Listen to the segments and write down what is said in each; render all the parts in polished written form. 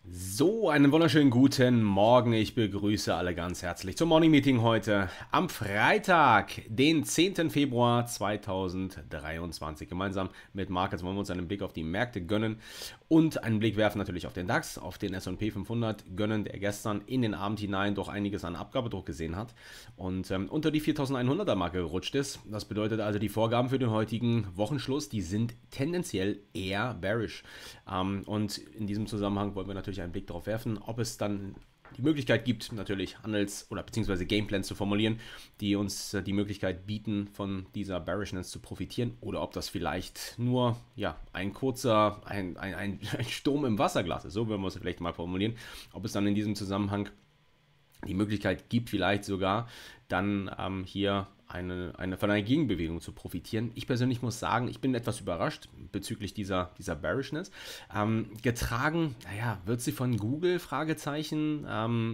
So, einen wunderschönen guten Morgen. Ich begrüße alle ganz herzlich zum Morning Meeting heute am Freitag, den 10. Februar 2023. Gemeinsam mit Markus wollen wir uns einen Blick auf die Märkte gönnen und einen Blick werfen natürlich auf den DAX, auf den S&P 500 gönnen, der gestern in den Abend hinein doch einiges an Abgabedruck gesehen hat und unter die 4100er Marke gerutscht ist. Das bedeutet also, die Vorgaben für den heutigen Wochenschluss, die sind tendenziell eher bearish. Und in diesem Zusammenhang wollen wir natürlich einen Blick darauf werfen, ob es dann die Möglichkeit gibt, natürlich Handels- oder beziehungsweise Gameplans zu formulieren, die uns die Möglichkeit bieten, von dieser Bearishness zu profitieren, oder ob das vielleicht nur ein kurzer, ein Sturm im Wasserglas ist, so würden wir es vielleicht mal formulieren, ob es dann in diesem Zusammenhang die Möglichkeit gibt, vielleicht sogar dann hier von einer Gegenbewegung zu profitieren. Ich persönlich muss sagen, ich bin etwas überrascht bezüglich dieser Bearishness. Getragen, wird sie von Google? Fragezeichen.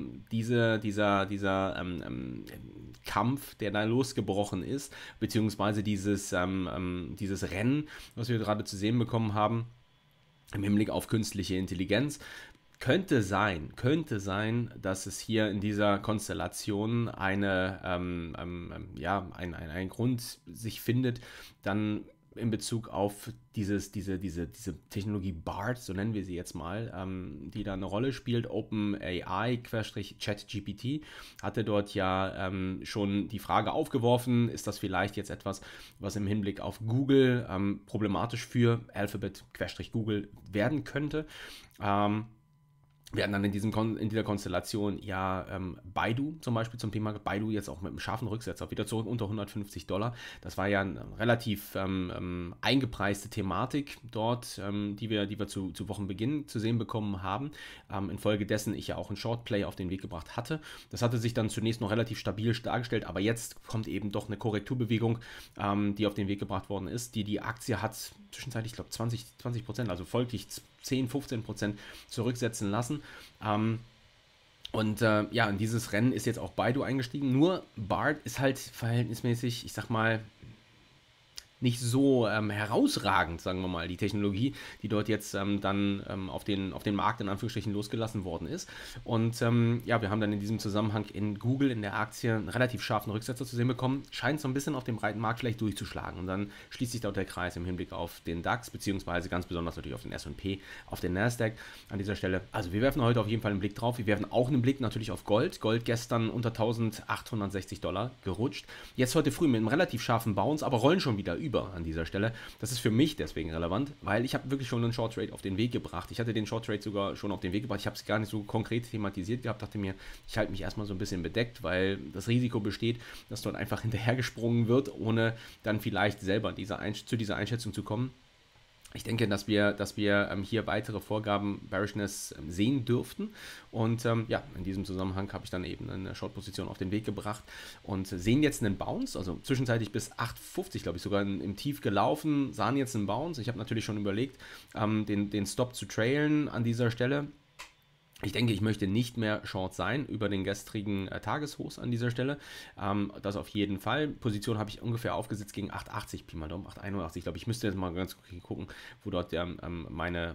Dieser Kampf, der da losgebrochen ist, beziehungsweise dieses Rennen, was wir gerade zu sehen bekommen haben, im Hinblick auf künstliche Intelligenz. Könnte sein, dass es hier in dieser Konstellation ein Grund sich findet, dann in Bezug auf diese Technologie BART, so nennen wir sie jetzt mal, die da eine Rolle spielt. OpenAI-ChatGPT hatte dort schon die Frage aufgeworfen, ist das vielleicht jetzt etwas, was im Hinblick auf Google problematisch für Alphabet-Google werden könnte. Wir hatten dann in dieser Konstellation Baidu zum Beispiel zum Thema Baidu jetzt auch mit einem scharfen Rücksetzer wieder zurück unter $150. Das war ja eine relativ eingepreiste Thematik dort, die wir zu Wochenbeginn zu sehen bekommen haben. Infolgedessen ich ja auch einen Shortplay auf den Weg gebracht hatte. Das hatte sich dann zunächst noch relativ stabil dargestellt, aber jetzt kommt eben doch eine Korrekturbewegung, die auf den Weg gebracht worden ist. Die Aktie hat zwischenzeitlich, ich glaube, 20%, also folglich 10-15% zurücksetzen lassen. In dieses Rennen ist jetzt auch Baidu eingestiegen. Nur BART ist halt verhältnismäßig, ich sag mal, nicht so herausragend, sagen wir mal, die Technologie, die dort jetzt auf den Markt in Anführungsstrichen losgelassen worden ist. Und wir haben dann in diesem Zusammenhang in Google, in der Aktie, einen relativ scharfen Rücksetzer zu sehen bekommen. Scheint so ein bisschen auf dem breiten Markt vielleicht durchzuschlagen. Und dann schließt sich dort der Kreis im Hinblick auf den DAX, beziehungsweise ganz besonders natürlich auf den S&P, auf den Nasdaq an dieser Stelle. Also wir werfen heute auf jeden Fall einen Blick drauf. Wir werfen auch einen Blick natürlich auf Gold. Gold gestern unter $1860 gerutscht. Jetzt heute früh mit einem relativ scharfen Bounce, aber rollen schon wieder über an dieser Stelle. Das ist für mich deswegen relevant, weil ich habe wirklich schon einen Short Trade auf den Weg gebracht. Ich hatte den Short Trade sogar schon auf den Weg gebracht. Ich habe es gar nicht so konkret thematisiert gehabt, dachte mir, ich halte mich erstmal so ein bisschen bedeckt, weil das Risiko besteht, dass dort einfach hinterhergesprungen wird, ohne dann vielleicht selber zu dieser Einschätzung zu kommen. Ich denke, dass wir hier weitere Vorgaben Bearishness sehen dürften. Und in diesem Zusammenhang habe ich dann eben eine Short-Position auf den Weg gebracht und sehen jetzt einen Bounce, also zwischenzeitlich bis 8,50, glaube ich, sogar im Tief gelaufen, sahen jetzt einen Bounce. Ich habe natürlich schon überlegt, den Stop zu trailen an dieser Stelle. Ich denke, ich möchte nicht mehr Short sein über den gestrigen Tageshochs an dieser Stelle. Das auf jeden Fall. Position habe ich ungefähr aufgesetzt gegen 8,80, Pi mal Daumen, 8,81. Ich glaube, ich müsste jetzt mal ganz gucken, wo dort meine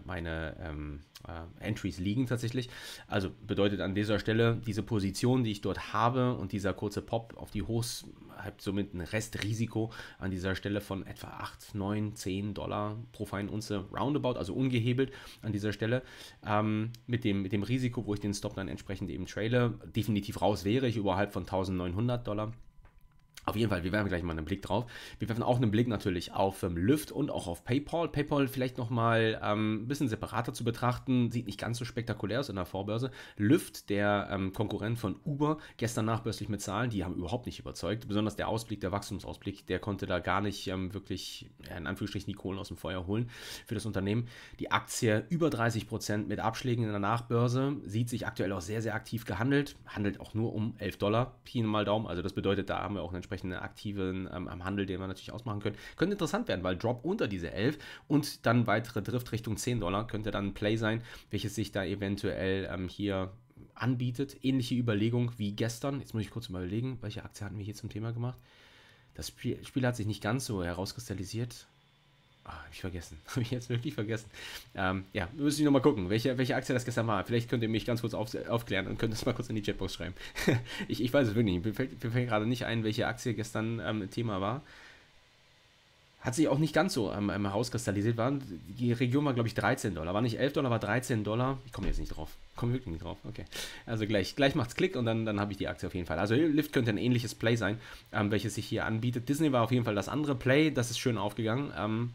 Entries liegen tatsächlich. Also bedeutet an dieser Stelle, diese Position, die ich dort habe und dieser kurze Pop auf die Hochs, hat somit ein Restrisiko an dieser Stelle von etwa 8, 9, $10 pro Feinunze roundabout, also ungehebelt an dieser Stelle. Mit dem Risiko, wo ich den Stop dann entsprechend eben traile, definitiv raus wäre ich überhalb von $1.900. Auf jeden Fall, wir werfen gleich mal einen Blick drauf. Wir werfen auch einen Blick natürlich auf Lyft und auch auf PayPal. PayPal vielleicht nochmal ein bisschen separater zu betrachten, sieht nicht ganz so spektakulär aus in der Vorbörse. Lyft, der Konkurrent von Uber, gestern nachbörslich mit Zahlen, die haben überhaupt nicht überzeugt. Besonders der Ausblick, der Wachstumsausblick, der konnte da gar nicht wirklich, in Anführungsstrichen, die Kohlen aus dem Feuer holen für das Unternehmen. Die Aktie über 30% mit Abschlägen in der Nachbörse, sieht sich aktuell auch sehr, sehr aktiv gehandelt. Handelt auch nur um $11, Pi mal Daumen. Also das bedeutet, da haben wir auch einen entsprechenden aktiven Handel, den wir natürlich ausmachen können. Könnte interessant werden, weil Drop unter diese 11 und dann weitere Drift Richtung $10 könnte dann ein Play sein, welches sich da eventuell hier anbietet. Ähnliche Überlegung wie gestern. Jetzt muss ich kurz mal überlegen, welche Aktie hatten wir hier zum Thema gemacht. Das Spiel hat sich nicht ganz so herauskristallisiert. Habe ich vergessen. Habe ich jetzt wirklich vergessen. Ja, müssen wir nochmal gucken, welche Aktie das gestern war. Vielleicht könnt ihr mich ganz kurz aufklären und könnt es mal kurz in die Chatbox schreiben. Ich weiß es wirklich nicht. Mir fällt gerade nicht ein, welche Aktie gestern Thema war. Hat sich auch nicht ganz so herauskristallisiert. Die Region war, glaube ich, $13. War nicht $11, war $13. Ich komme jetzt nicht drauf. Komme wirklich nicht drauf. Okay. Also gleich macht's Klick und dann habe ich die Aktie auf jeden Fall. Also Lyft könnte ein ähnliches Play sein, welches sich hier anbietet. Disney war auf jeden Fall das andere Play. Das ist schön aufgegangen.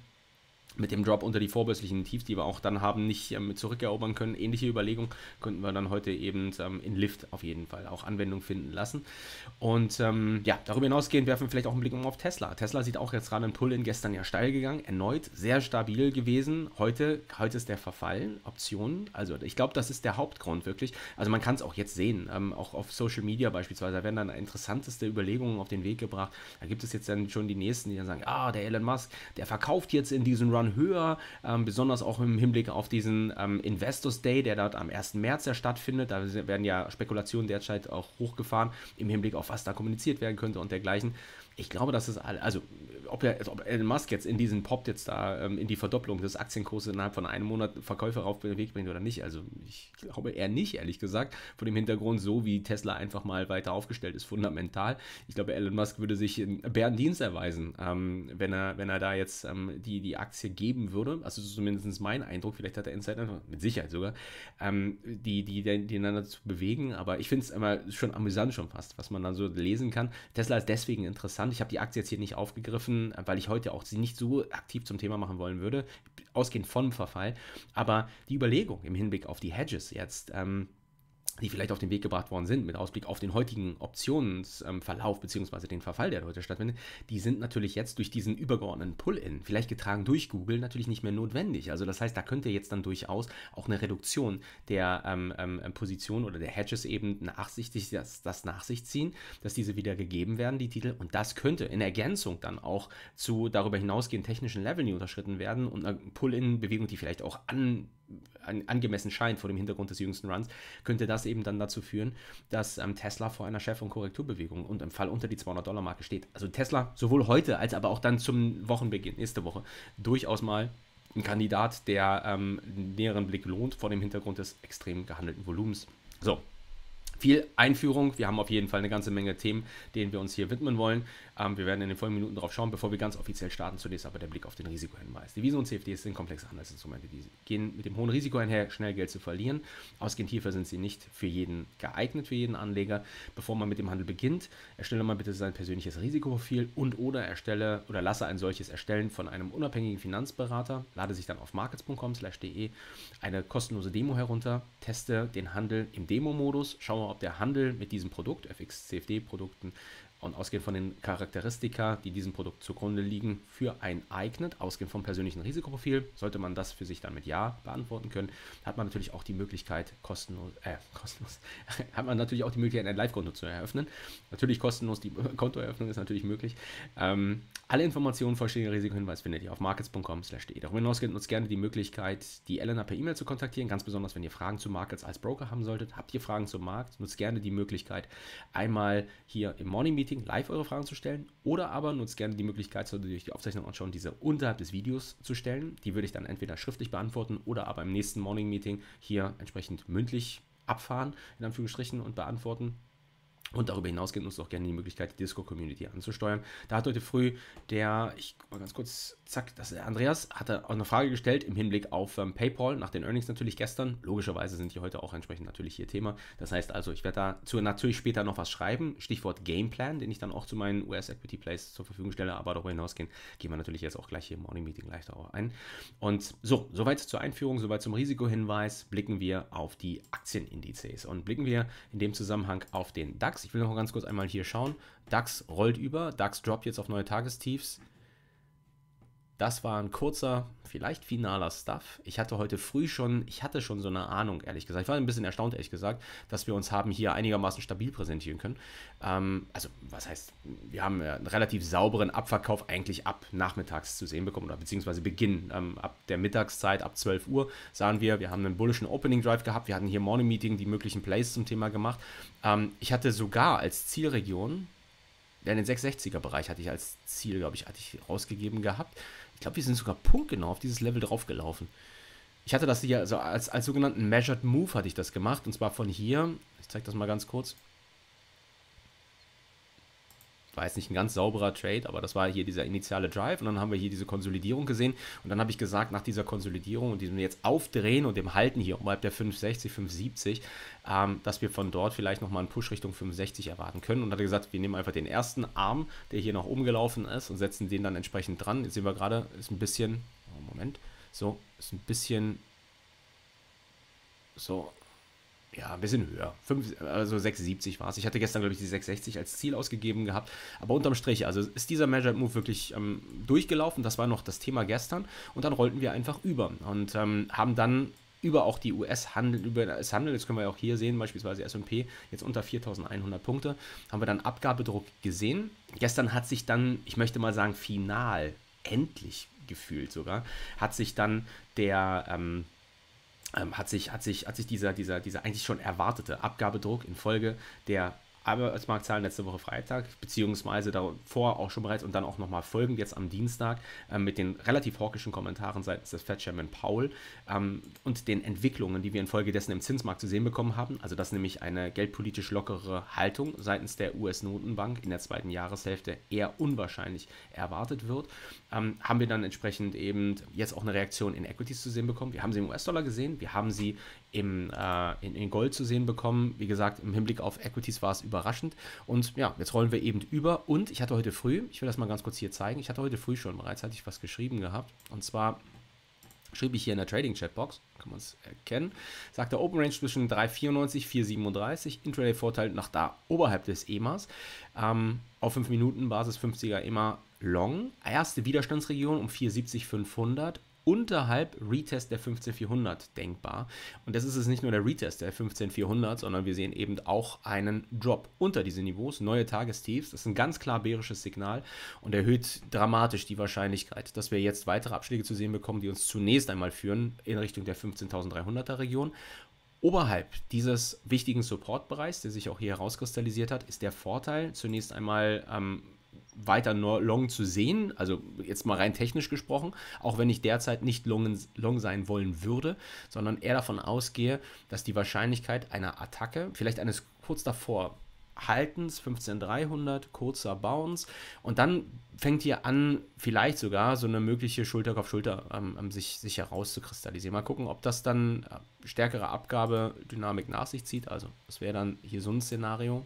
Mit dem Drop unter die vorbörslichen Tiefs, die wir auch dann haben nicht zurückerobern können. Ähnliche Überlegung könnten wir dann heute eben in Lyft auf jeden Fall auch Anwendung finden lassen. Und ja, darüber hinausgehend werfen wir vielleicht auch einen Blick auf Tesla. Tesla sieht auch jetzt gerade einen Pull-in, gestern ja steil gegangen, erneut sehr stabil gewesen. Heute ist der Verfall, Optionen. Also ich glaube, das ist der Hauptgrund wirklich. Also man kann es auch jetzt sehen, auch auf Social Media beispielsweise, da werden dann interessanteste Überlegungen auf den Weg gebracht. Da gibt es jetzt dann schon die Nächsten, die dann sagen, der Elon Musk, der verkauft jetzt in diesen Run höher, besonders auch im Hinblick auf diesen Investors Day, der dort am 1. März ja stattfindet. Da werden ja Spekulationen derzeit auch hochgefahren im Hinblick auf was da kommuniziert werden könnte und dergleichen. Ich glaube, dass es also ob Elon Musk jetzt in diesen Pop jetzt da in die Verdopplung des Aktienkurses innerhalb von einem Monat Verkäufe auf den Weg bringt oder nicht, also ich glaube eher nicht, ehrlich gesagt, vor dem Hintergrund, so wie Tesla einfach mal weiter aufgestellt ist, fundamental. Ich glaube, Elon Musk würde sich einen Bärendienst erweisen, wenn er da jetzt die Aktie geben würde, also zumindest mein Eindruck, vielleicht hat er Insider, mit Sicherheit sogar, die dann dazu bewegen, aber ich finde es immer schon amüsant schon fast, was man dann so lesen kann. Tesla ist deswegen interessant, ich habe die Aktie jetzt hier nicht aufgegriffen, weil ich heute auch sie nicht so aktiv zum Thema machen wollen würde, ausgehend vom Verfall, aber die Überlegung im Hinblick auf die Hedges jetzt, die vielleicht auf den Weg gebracht worden sind, mit Ausblick auf den heutigen Optionsverlauf bzw. den Verfall, der heute stattfindet, die sind natürlich jetzt durch diesen übergeordneten Pull-in, vielleicht getragen durch Google, natürlich nicht mehr notwendig. Also das heißt, da könnte jetzt dann durchaus auch eine Reduktion der Position oder der Hedges eben nachsichtig das nach sich ziehen, dass diese wieder gegeben werden, die Titel, und das könnte in Ergänzung dann auch zu darüber hinausgehend technischen Leveln, die unterschritten werden und eine Pull-in-Bewegung, die vielleicht auch angemessen scheint vor dem Hintergrund des jüngsten Runs, könnte das eben dann dazu führen, dass Tesla vor einer Chef- und Korrekturbewegung und im Fall unter die $200-Marke steht. Also Tesla sowohl heute als aber auch dann zum Wochenbeginn, nächste Woche, durchaus mal ein Kandidat, der einen näheren Blick lohnt vor dem Hintergrund des extrem gehandelten Volumens. So, viel Einführung. Wir haben auf jeden Fall eine ganze Menge Themen, denen wir uns hier widmen wollen. Wir werden in den folgenden Minuten darauf schauen, bevor wir ganz offiziell starten. Zunächst aber der Blick auf den Risikohinweis. Devisen und CFDs sind komplexe Handelsinstrumente, die gehen mit dem hohen Risiko einher, schnell Geld zu verlieren. Ausgehend hierfür sind sie nicht für jeden geeignet, für jeden Anleger. Bevor man mit dem Handel beginnt, erstelle mal bitte sein persönliches Risikoprofil und/oder erstelle oder lasse ein solches erstellen von einem unabhängigen Finanzberater. Lade sich dann auf markets.com/de eine kostenlose Demo herunter, teste den Handel im Demo-Modus, schaue, ob der Handel mit diesem Produkt, FX-CFD-Produkten, und ausgehend von den Charakteristika, die diesem Produkt zugrunde liegen, für ein eignet, ausgehend vom persönlichen Risikoprofil, sollte man das für sich dann mit Ja beantworten können, hat man natürlich auch die Möglichkeit, hat man natürlich auch die Möglichkeit, ein Live-Konto zu eröffnen. Natürlich kostenlos, die Kontoeröffnung ist natürlich möglich. Alle Informationen, vollständiger Risikohinweis findet ihr auf markets.com/de. Darüber hinaus nutzt gerne die Möglichkeit, die Elena per E-Mail zu kontaktieren, ganz besonders, wenn ihr Fragen zu Markets als Broker haben solltet. Habt ihr Fragen zum Markt, nutzt gerne die Möglichkeit, einmal hier im Morning Meeting live eure Fragen zu stellen oder aber nutzt gerne die Möglichkeit, solltet ihr euch die Aufzeichnung anschauen, diese unterhalb des Videos zu stellen. Die würde ich dann entweder schriftlich beantworten oder aber im nächsten Morning Meeting hier entsprechend mündlich abfahren, in Anführungsstrichen, und beantworten. Und darüber hinausgehend nutzt auch gerne die Möglichkeit, die Discord-Community anzusteuern. Da hat heute früh ich guck mal ganz kurz, zack, das ist der Andreas, hatte auch eine Frage gestellt im Hinblick auf PayPal, nach den Earnings natürlich gestern. Logischerweise sind die heute auch entsprechend natürlich hier Thema. Das heißt also, ich werde dazu natürlich später noch was schreiben, Stichwort Gameplan, den ich dann auch zu meinen US-Equity-Plays zur Verfügung stelle, aber darüber hinausgehend gehen wir natürlich jetzt auch gleich hier im Morning-Meeting gleich darauf ein. Und so, soweit zur Einführung, soweit zum Risikohinweis, blicken wir auf die Aktienindizes und blicken wir in dem Zusammenhang auf den DAX. Ich will noch ganz kurz einmal hier schauen. DAX rollt über, DAX droppt jetzt auf neue Tagestiefs. Das war ein kurzer, vielleicht finaler Stuff. Ich hatte heute früh schon so eine Ahnung, ehrlich gesagt. Ich war ein bisschen erstaunt, ehrlich gesagt, dass wir uns haben hier einigermaßen stabil präsentieren können. Also, was heißt, wir haben einen relativ sauberen Abverkauf eigentlich ab nachmittags zu sehen bekommen, oder beziehungsweise Beginn ab der Mittagszeit, ab 12 Uhr sahen wir haben einen bullischen Opening Drive gehabt. Wir hatten hier Morning Meeting die möglichen Plays zum Thema gemacht. Ich hatte sogar als Zielregion, den 660er Bereich hatte ich als Ziel, glaube ich, rausgegeben gehabt. Ich glaube, wir sind sogar punktgenau auf dieses Level draufgelaufen. Ich hatte das hier, also als sogenannten Measured Move hatte ich das gemacht. Und zwar von hier, ich zeige das mal ganz kurz. War jetzt nicht ein ganz sauberer Trade, aber das war hier dieser initiale Drive und dann haben wir hier diese Konsolidierung gesehen und dann habe ich gesagt, nach dieser Konsolidierung und diesem jetzt Aufdrehen und dem Halten hier oberhalb der 560, 570, dass wir von dort vielleicht nochmal einen Push Richtung 65 erwarten können und hatte gesagt, wir nehmen einfach den ersten Arm, der hier nach oben gelaufen ist und setzen den dann entsprechend dran. Jetzt sehen wir gerade, ist ein bisschen, Moment, so, ist ein bisschen, so, ja, ein bisschen höher. Also 6,70 war es. Ich hatte gestern, glaube ich, die 6,60 als Ziel ausgegeben gehabt. Aber unterm Strich, also ist dieser Measured Move wirklich durchgelaufen. Das war noch das Thema gestern. Und dann rollten wir einfach über und haben dann über auch die US-Handel, über das Handel, das können wir ja auch hier sehen, beispielsweise S&P, jetzt unter 4.100 Punkte, haben wir dann Abgabedruck gesehen. Gestern hat sich dann, ich möchte mal sagen, final, endlich gefühlt sogar, hat sich dann der hat sich dieser eigentlich schon erwartete Abgabedruck infolge der Arbeitsmarktzahlen letzte Woche Freitag, beziehungsweise davor auch schon bereits und dann auch nochmal folgend jetzt am Dienstag mit den relativ hawkischen Kommentaren seitens des Fed-Chairman Powell und den Entwicklungen, die wir infolgedessen im Zinsmarkt zu sehen bekommen haben, also dass nämlich eine geldpolitisch lockere Haltung seitens der US-Notenbank in der zweiten Jahreshälfte eher unwahrscheinlich erwartet wird, haben wir dann entsprechend eben jetzt auch eine Reaktion in Equities zu sehen bekommen. Wir haben sie im US-Dollar gesehen, wir haben sie in Gold zu sehen bekommen. Wie gesagt, im Hinblick auf Equities war es überraschend. Und ja, jetzt rollen wir eben über. Und ich hatte heute früh, ich will das mal ganz kurz hier zeigen, ich hatte heute früh schon bereits, hatte ich was geschrieben gehabt. Und zwar schrieb ich hier in der Trading-Chatbox, kann man es erkennen, sagt der Open Range zwischen 3,94, 4,37, Intraday-Vorteil nach da oberhalb des EMAs, auf 5 Minuten Basis 50er EMA Long, erste Widerstandsregion um 4,70, 500, unterhalb Retest der 15400 denkbar. Und das ist es nicht nur der Retest der 15400, sondern wir sehen eben auch einen Drop unter diese Niveaus, neue Tagestiefs. Das ist ein ganz klar bärisches Signal und erhöht dramatisch die Wahrscheinlichkeit, dass wir jetzt weitere Abschläge zu sehen bekommen, die uns zunächst einmal führen in Richtung der 15.300er Region. Oberhalb dieses wichtigen Supportbereichs, der sich auch hier herauskristallisiert hat, ist der Vorteil zunächst einmal weiter long zu sehen, also jetzt mal rein technisch gesprochen, auch wenn ich derzeit nicht long sein wollen würde, sondern eher davon ausgehe, dass die Wahrscheinlichkeit einer Attacke, vielleicht eines kurz davor Haltens, 15.300, kurzer Bounce und dann fängt hier an, vielleicht sogar so eine mögliche Schulter-auf-Schulter sich herauszukristallisieren. Mal gucken, ob das dann stärkere Abgabedynamik nach sich zieht, also das wäre dann hier so ein Szenario.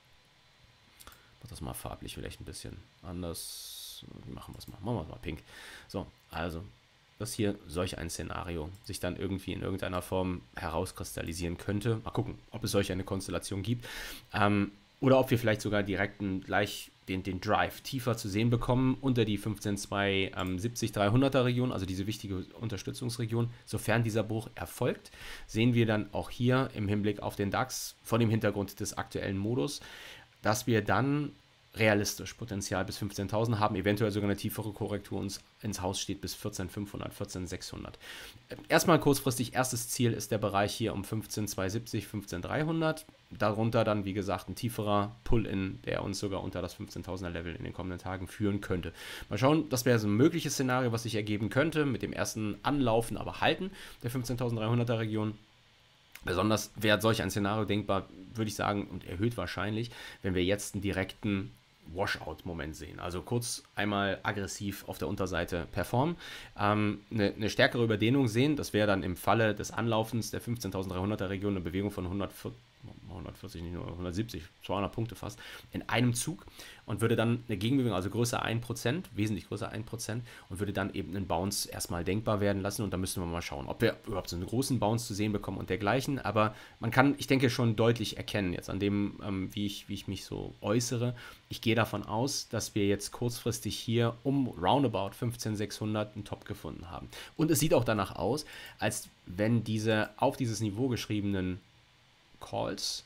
Das mal farblich vielleicht ein bisschen anders. Wie machen wir es mal? Machen wir es mal pink. So, also, dass hier solch ein Szenario sich dann irgendwie in irgendeiner Form herauskristallisieren könnte. Mal gucken, ob es solch eine Konstellation gibt. Oder ob wir vielleicht sogar direkt gleich den Drive tiefer zu sehen bekommen unter die 15.270, 300er Region, also diese wichtige Unterstützungsregion. Sofern dieser Bruch erfolgt, sehen wir dann auch hier im Hinblick auf den DAX vor dem Hintergrund des aktuellen Modus, dass wir dann realistisch Potenzial bis 15.000 haben, eventuell sogar eine tiefere Korrektur uns ins Haus steht bis 14.500, 14.600. Erstmal kurzfristig, erstes Ziel ist der Bereich hier um 15.270, 15.300. Darunter dann, wie gesagt, ein tieferer Pull-In, der uns sogar unter das 15.000er Level in den kommenden Tagen führen könnte. Mal schauen, das wäre so ein mögliches Szenario, was sich ergeben könnte, mit dem ersten Anlaufen, aber Halten der 15.300er Region. Besonders wäre solch ein Szenario denkbar, würde ich sagen, und erhöht wahrscheinlich, wenn wir jetzt einen direkten Washout-Moment sehen. Also kurz einmal aggressiv auf der Unterseite performen, eine stärkere Überdehnung sehen, das wäre dann im Falle des Anlaufens der 15.300er Region eine Bewegung von 140, nicht nur 170, 200 Punkte fast, in einem Zug und würde dann eine Gegenbewegung, also größer 1%, wesentlich größer 1% und würde dann eben einen Bounce erstmal denkbar werden lassen und da müssen wir mal schauen, ob wir überhaupt so einen großen Bounce zu sehen bekommen und dergleichen, aber man kann, ich denke, schon deutlich erkennen jetzt an dem, wie ich mich so äußere. Ich gehe davon aus, dass wir jetzt kurzfristig hier um roundabout 15.600 einen Top gefunden haben und es sieht auch danach aus, als wenn diese auf dieses Niveau geschriebenen Calls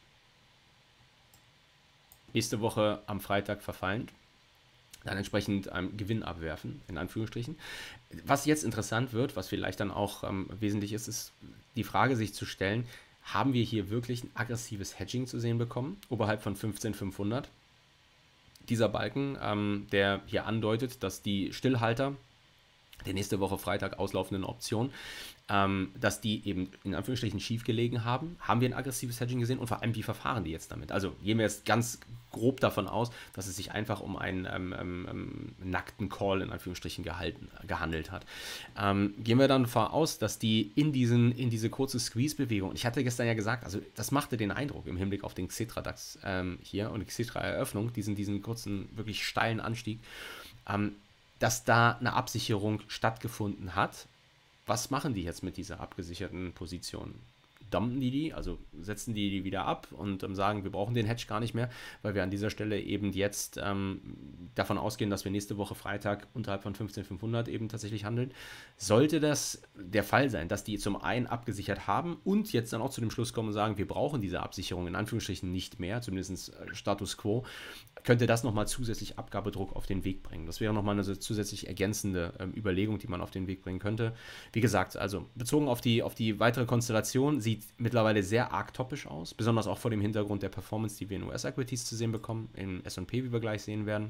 nächste Woche am Freitag verfallen, dann entsprechend Gewinn abwerfen, in Anführungsstrichen. Was jetzt interessant wird, was vielleicht dann auch wesentlich ist, ist die Frage sich zu stellen, haben wir hier wirklich ein aggressives Hedging zu sehen bekommen, oberhalb von 15.500? Dieser Balken, der hier andeutet, dass die Stillhalter der nächste Woche Freitag auslaufenden Option, dass die eben in Anführungsstrichen schief gelegen haben. Haben wir ein aggressives Hedging gesehen und vor allem, wie verfahren die jetzt damit? Also gehen wir jetzt ganz grob davon aus, dass es sich einfach um einen nackten Call in Anführungsstrichen gehandelt hat. Gehen wir dann davon aus, dass die in diese kurze Squeeze-Bewegung, ich hatte gestern ja gesagt, also das machte den Eindruck im Hinblick auf den Xetra-DAX hier und die Xetra-Eröffnung, diesen kurzen, wirklich steilen Anstieg, dass da eine Absicherung stattgefunden hat. Was machen die jetzt mit dieser abgesicherten Position? Dumpen die, also setzen die wieder ab und sagen, wir brauchen den Hedge gar nicht mehr, weil wir an dieser Stelle eben jetzt davon ausgehen, dass wir nächste Woche Freitag unterhalb von 15.500 eben tatsächlich handeln. Sollte das der Fall sein, dass die zum einen abgesichert haben und jetzt dann auch zu dem Schluss kommen und sagen, wir brauchen diese Absicherung in Anführungsstrichen nicht mehr, zumindest Status Quo, könnte das nochmal zusätzlich Abgabedruck auf den Weg bringen. Das wäre nochmal eine zusätzlich ergänzende Überlegung, die man auf den Weg bringen könnte. Wie gesagt, also bezogen auf die weitere Konstellation, sieht mittlerweile sehr arg topisch aus, besonders auch vor dem Hintergrund der Performance, die wir in US-Equities zu sehen bekommen, in S&P, wie wir gleich sehen werden.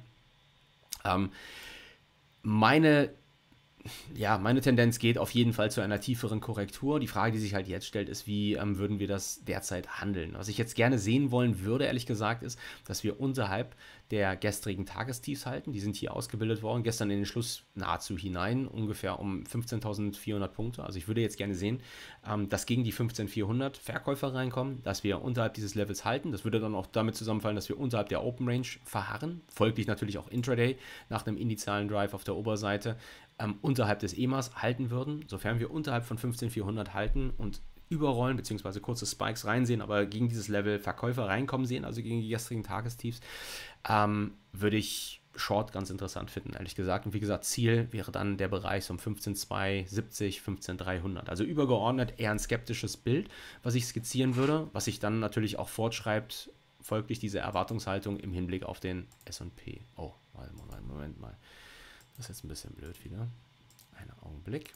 Meine Tendenz geht auf jeden Fall zu einer tieferen Korrektur. Die Frage, die sich halt jetzt stellt, ist, wie würden wir das derzeit handeln? Was ich jetzt gerne sehen wollen würde, ehrlich gesagt, ist, dass wir unterhalb der gestrigen Tagestiefs halten. Die sind hier ausgebildet worden, gestern in den Schluss nahezu hinein, ungefähr um 15.400 Punkte. Also ich würde jetzt gerne sehen, dass gegen die 15.400 Verkäufer reinkommen, dass wir unterhalb dieses Levels halten. Das würde dann auch damit zusammenfallen, dass wir unterhalb der Open Range verharren. Folglich natürlich auch Intraday nach einem initialen Drive auf der Oberseite unterhalb des EMAs halten würden. Sofern wir unterhalb von 15.400 halten und überrollen, beziehungsweise kurze Spikes reinsehen, aber gegen dieses Level Verkäufer reinkommen sehen, also gegen die gestrigen Tagestiefs, würde ich Short ganz interessant finden, ehrlich gesagt. Und wie gesagt, Ziel wäre dann der Bereich so um 15.270, 15.300. Also übergeordnet eher ein skeptisches Bild, was ich skizzieren würde, was sich dann natürlich auch fortschreibt, folglich diese Erwartungshaltung im Hinblick auf den S&P. Oh, Moment mal. Das ist jetzt ein bisschen blöd wieder. Einen Augenblick.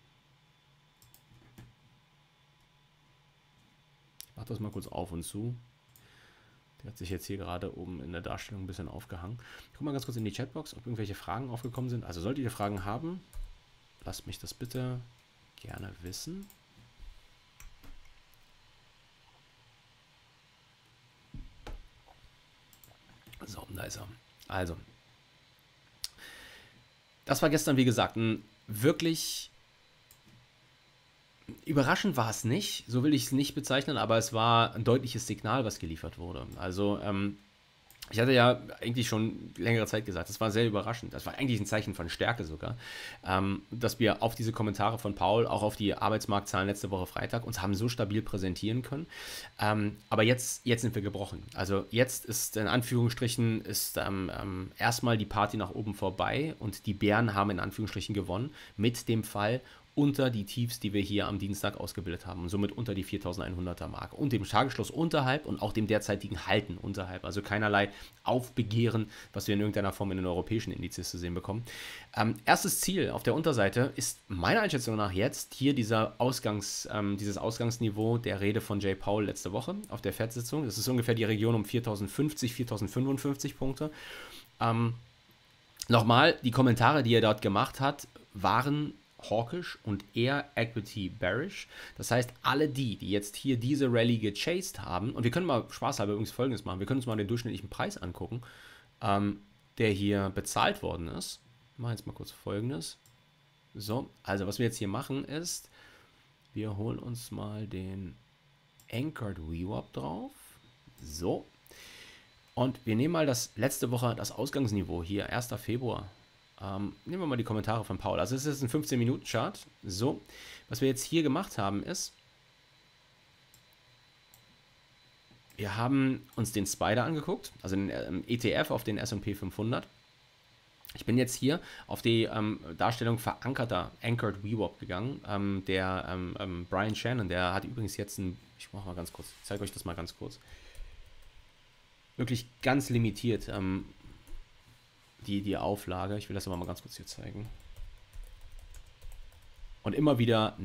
Ich mache das mal kurz auf und zu. Der hat sich jetzt hier gerade oben in der Darstellung ein bisschen aufgehangen. Ich gucke mal ganz kurz in die Chatbox, ob irgendwelche Fragen aufgekommen sind. Also solltet ihr Fragen haben, lasst mich das bitte gerne wissen. So, da ist er. Also, das war gestern, wie gesagt, ein wirklich überraschend war es nicht, so will ich es nicht bezeichnen, aber es war ein deutliches Signal, was geliefert wurde. Also, ich hatte ja eigentlich schon längere Zeit gesagt, das war sehr überraschend. Das war eigentlich ein Zeichen von Stärke sogar, dass wir auf diese Kommentare von Paul, auch auf die Arbeitsmarktzahlen letzte Woche Freitag, uns haben so stabil präsentieren können. Aber jetzt sind wir gebrochen. Also jetzt ist in Anführungsstrichen erstmal die Party nach oben vorbei und die Bären haben in Anführungsstrichen gewonnen mit dem Fall unter die Tiefs, die wir hier am Dienstag ausgebildet haben und somit unter die 4.100er Marke und dem Tagesschluss unterhalb und auch dem derzeitigen Halten unterhalb. Also keinerlei Aufbegehren, was wir in irgendeiner Form in den europäischen Indizes zu sehen bekommen. Erstes Ziel auf der Unterseite ist meiner Einschätzung nach jetzt hier dieses Ausgangsniveau der Rede von Jay Powell letzte Woche auf der FED-Sitzung. Das ist ungefähr die Region um 4.050, 4.055 Punkte. Nochmal, die Kommentare, die er dort gemacht hat, waren hawkish und eher equity bearish. Das heißt, alle die jetzt hier diese Rallye gechased haben, und wir können mal spaßhalber übrigens Folgendes machen, wir können uns mal den durchschnittlichen Preis angucken, der hier bezahlt worden ist. Ich mache jetzt mal kurz Folgendes. So, also was wir jetzt hier machen ist, wir holen uns mal den Anchored VWAP drauf. So. Und wir nehmen mal das letzte Woche, das Ausgangsniveau hier, 1. Februar. Nehmen wir mal die Kommentare von Paul. Also es ist ein 15-Minuten-Chart. So, was wir jetzt hier gemacht haben ist, wir haben uns den Spider angeguckt, also den ETF auf den S&P 500. Ich bin jetzt hier auf die Darstellung verankerter Anchored VWAP gegangen. Der Brian Shannon, der hat übrigens jetzt ich mache mal ganz kurz, ich zeige euch das mal ganz kurz. Wirklich ganz limitiert die Auflage. Ich will das aber mal ganz kurz hier zeigen. Und immer wieder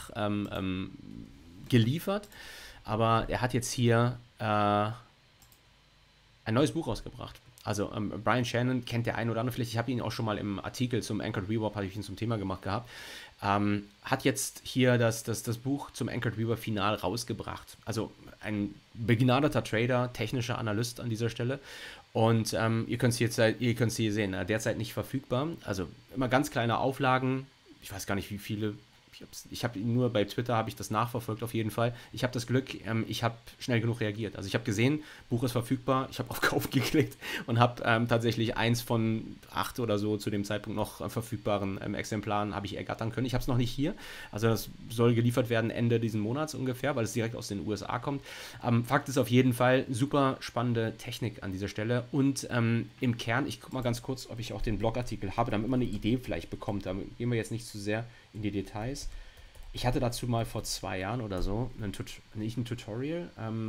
geliefert. Aber er hat jetzt hier ein neues Buch rausgebracht. Also Brian Shannon kennt der ein oder andere vielleicht, ich habe ihn auch schon mal im Artikel zum Anchored Rewap, habe ich ihn zum Thema gemacht gehabt, hat jetzt hier das Buch zum Anchored Rewap Final rausgebracht. Also ein begnadeter Trader, technischer Analyst an dieser Stelle. Und ihr könnt es hier sehen, derzeit nicht verfügbar. Also immer ganz kleine Auflagen. Ich weiß gar nicht, wie viele. Ich habe nur bei Twitter habe ich das nachverfolgt auf jeden Fall. Ich habe das Glück, ich habe schnell genug reagiert. Also ich habe gesehen, Buch ist verfügbar, ich habe auf Kauf geklickt und habe tatsächlich eins von 8 oder so zu dem Zeitpunkt noch verfügbaren Exemplaren habe ich ergattern können. Ich habe es noch nicht hier, also das soll geliefert werden Ende diesen Monats ungefähr, weil es direkt aus den USA kommt. Fakt ist auf jeden Fall, super spannende Technik an dieser Stelle und im Kern, ich gucke mal ganz kurz, ob ich auch den Blogartikel habe, damit man eine Idee vielleicht bekommt. Da gehen wir jetzt nicht zu sehr in die Details. Ich hatte dazu mal vor 2 Jahren oder so, nicht ein Tutorial,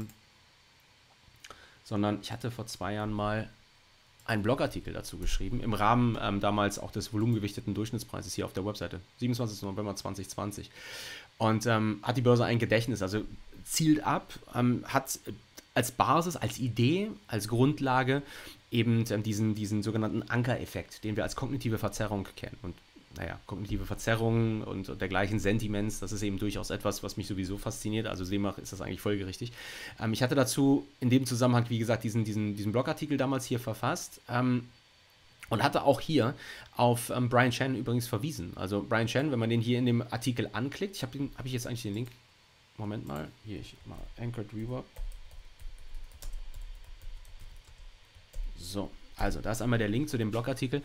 sondern ich hatte vor 2 Jahren mal einen Blogartikel dazu geschrieben, im Rahmen damals auch des volumengewichteten Durchschnittspreises hier auf der Webseite, 27. November 2020. Und hat die Börse ein Gedächtnis, also zielt ab, hat als Basis, als Idee, als Grundlage eben diesen sogenannten Ankereffekt, den wir als kognitive Verzerrung kennen. Und naja, kognitive Verzerrungen und dergleichen Sentiments, das ist eben durchaus etwas, was mich sowieso fasziniert. Also demnach ist das eigentlich folgerichtig. Ich hatte dazu in dem Zusammenhang, wie gesagt, diesen Blogartikel damals hier verfasst und hatte auch hier auf Brian Shannon übrigens verwiesen. Also Brian Shannon, wenn man den hier in dem Artikel anklickt, habe ich jetzt eigentlich den Link, Moment mal, hier, ich mal Anchored Rewap. So, also da ist einmal der Link zu dem Blogartikel.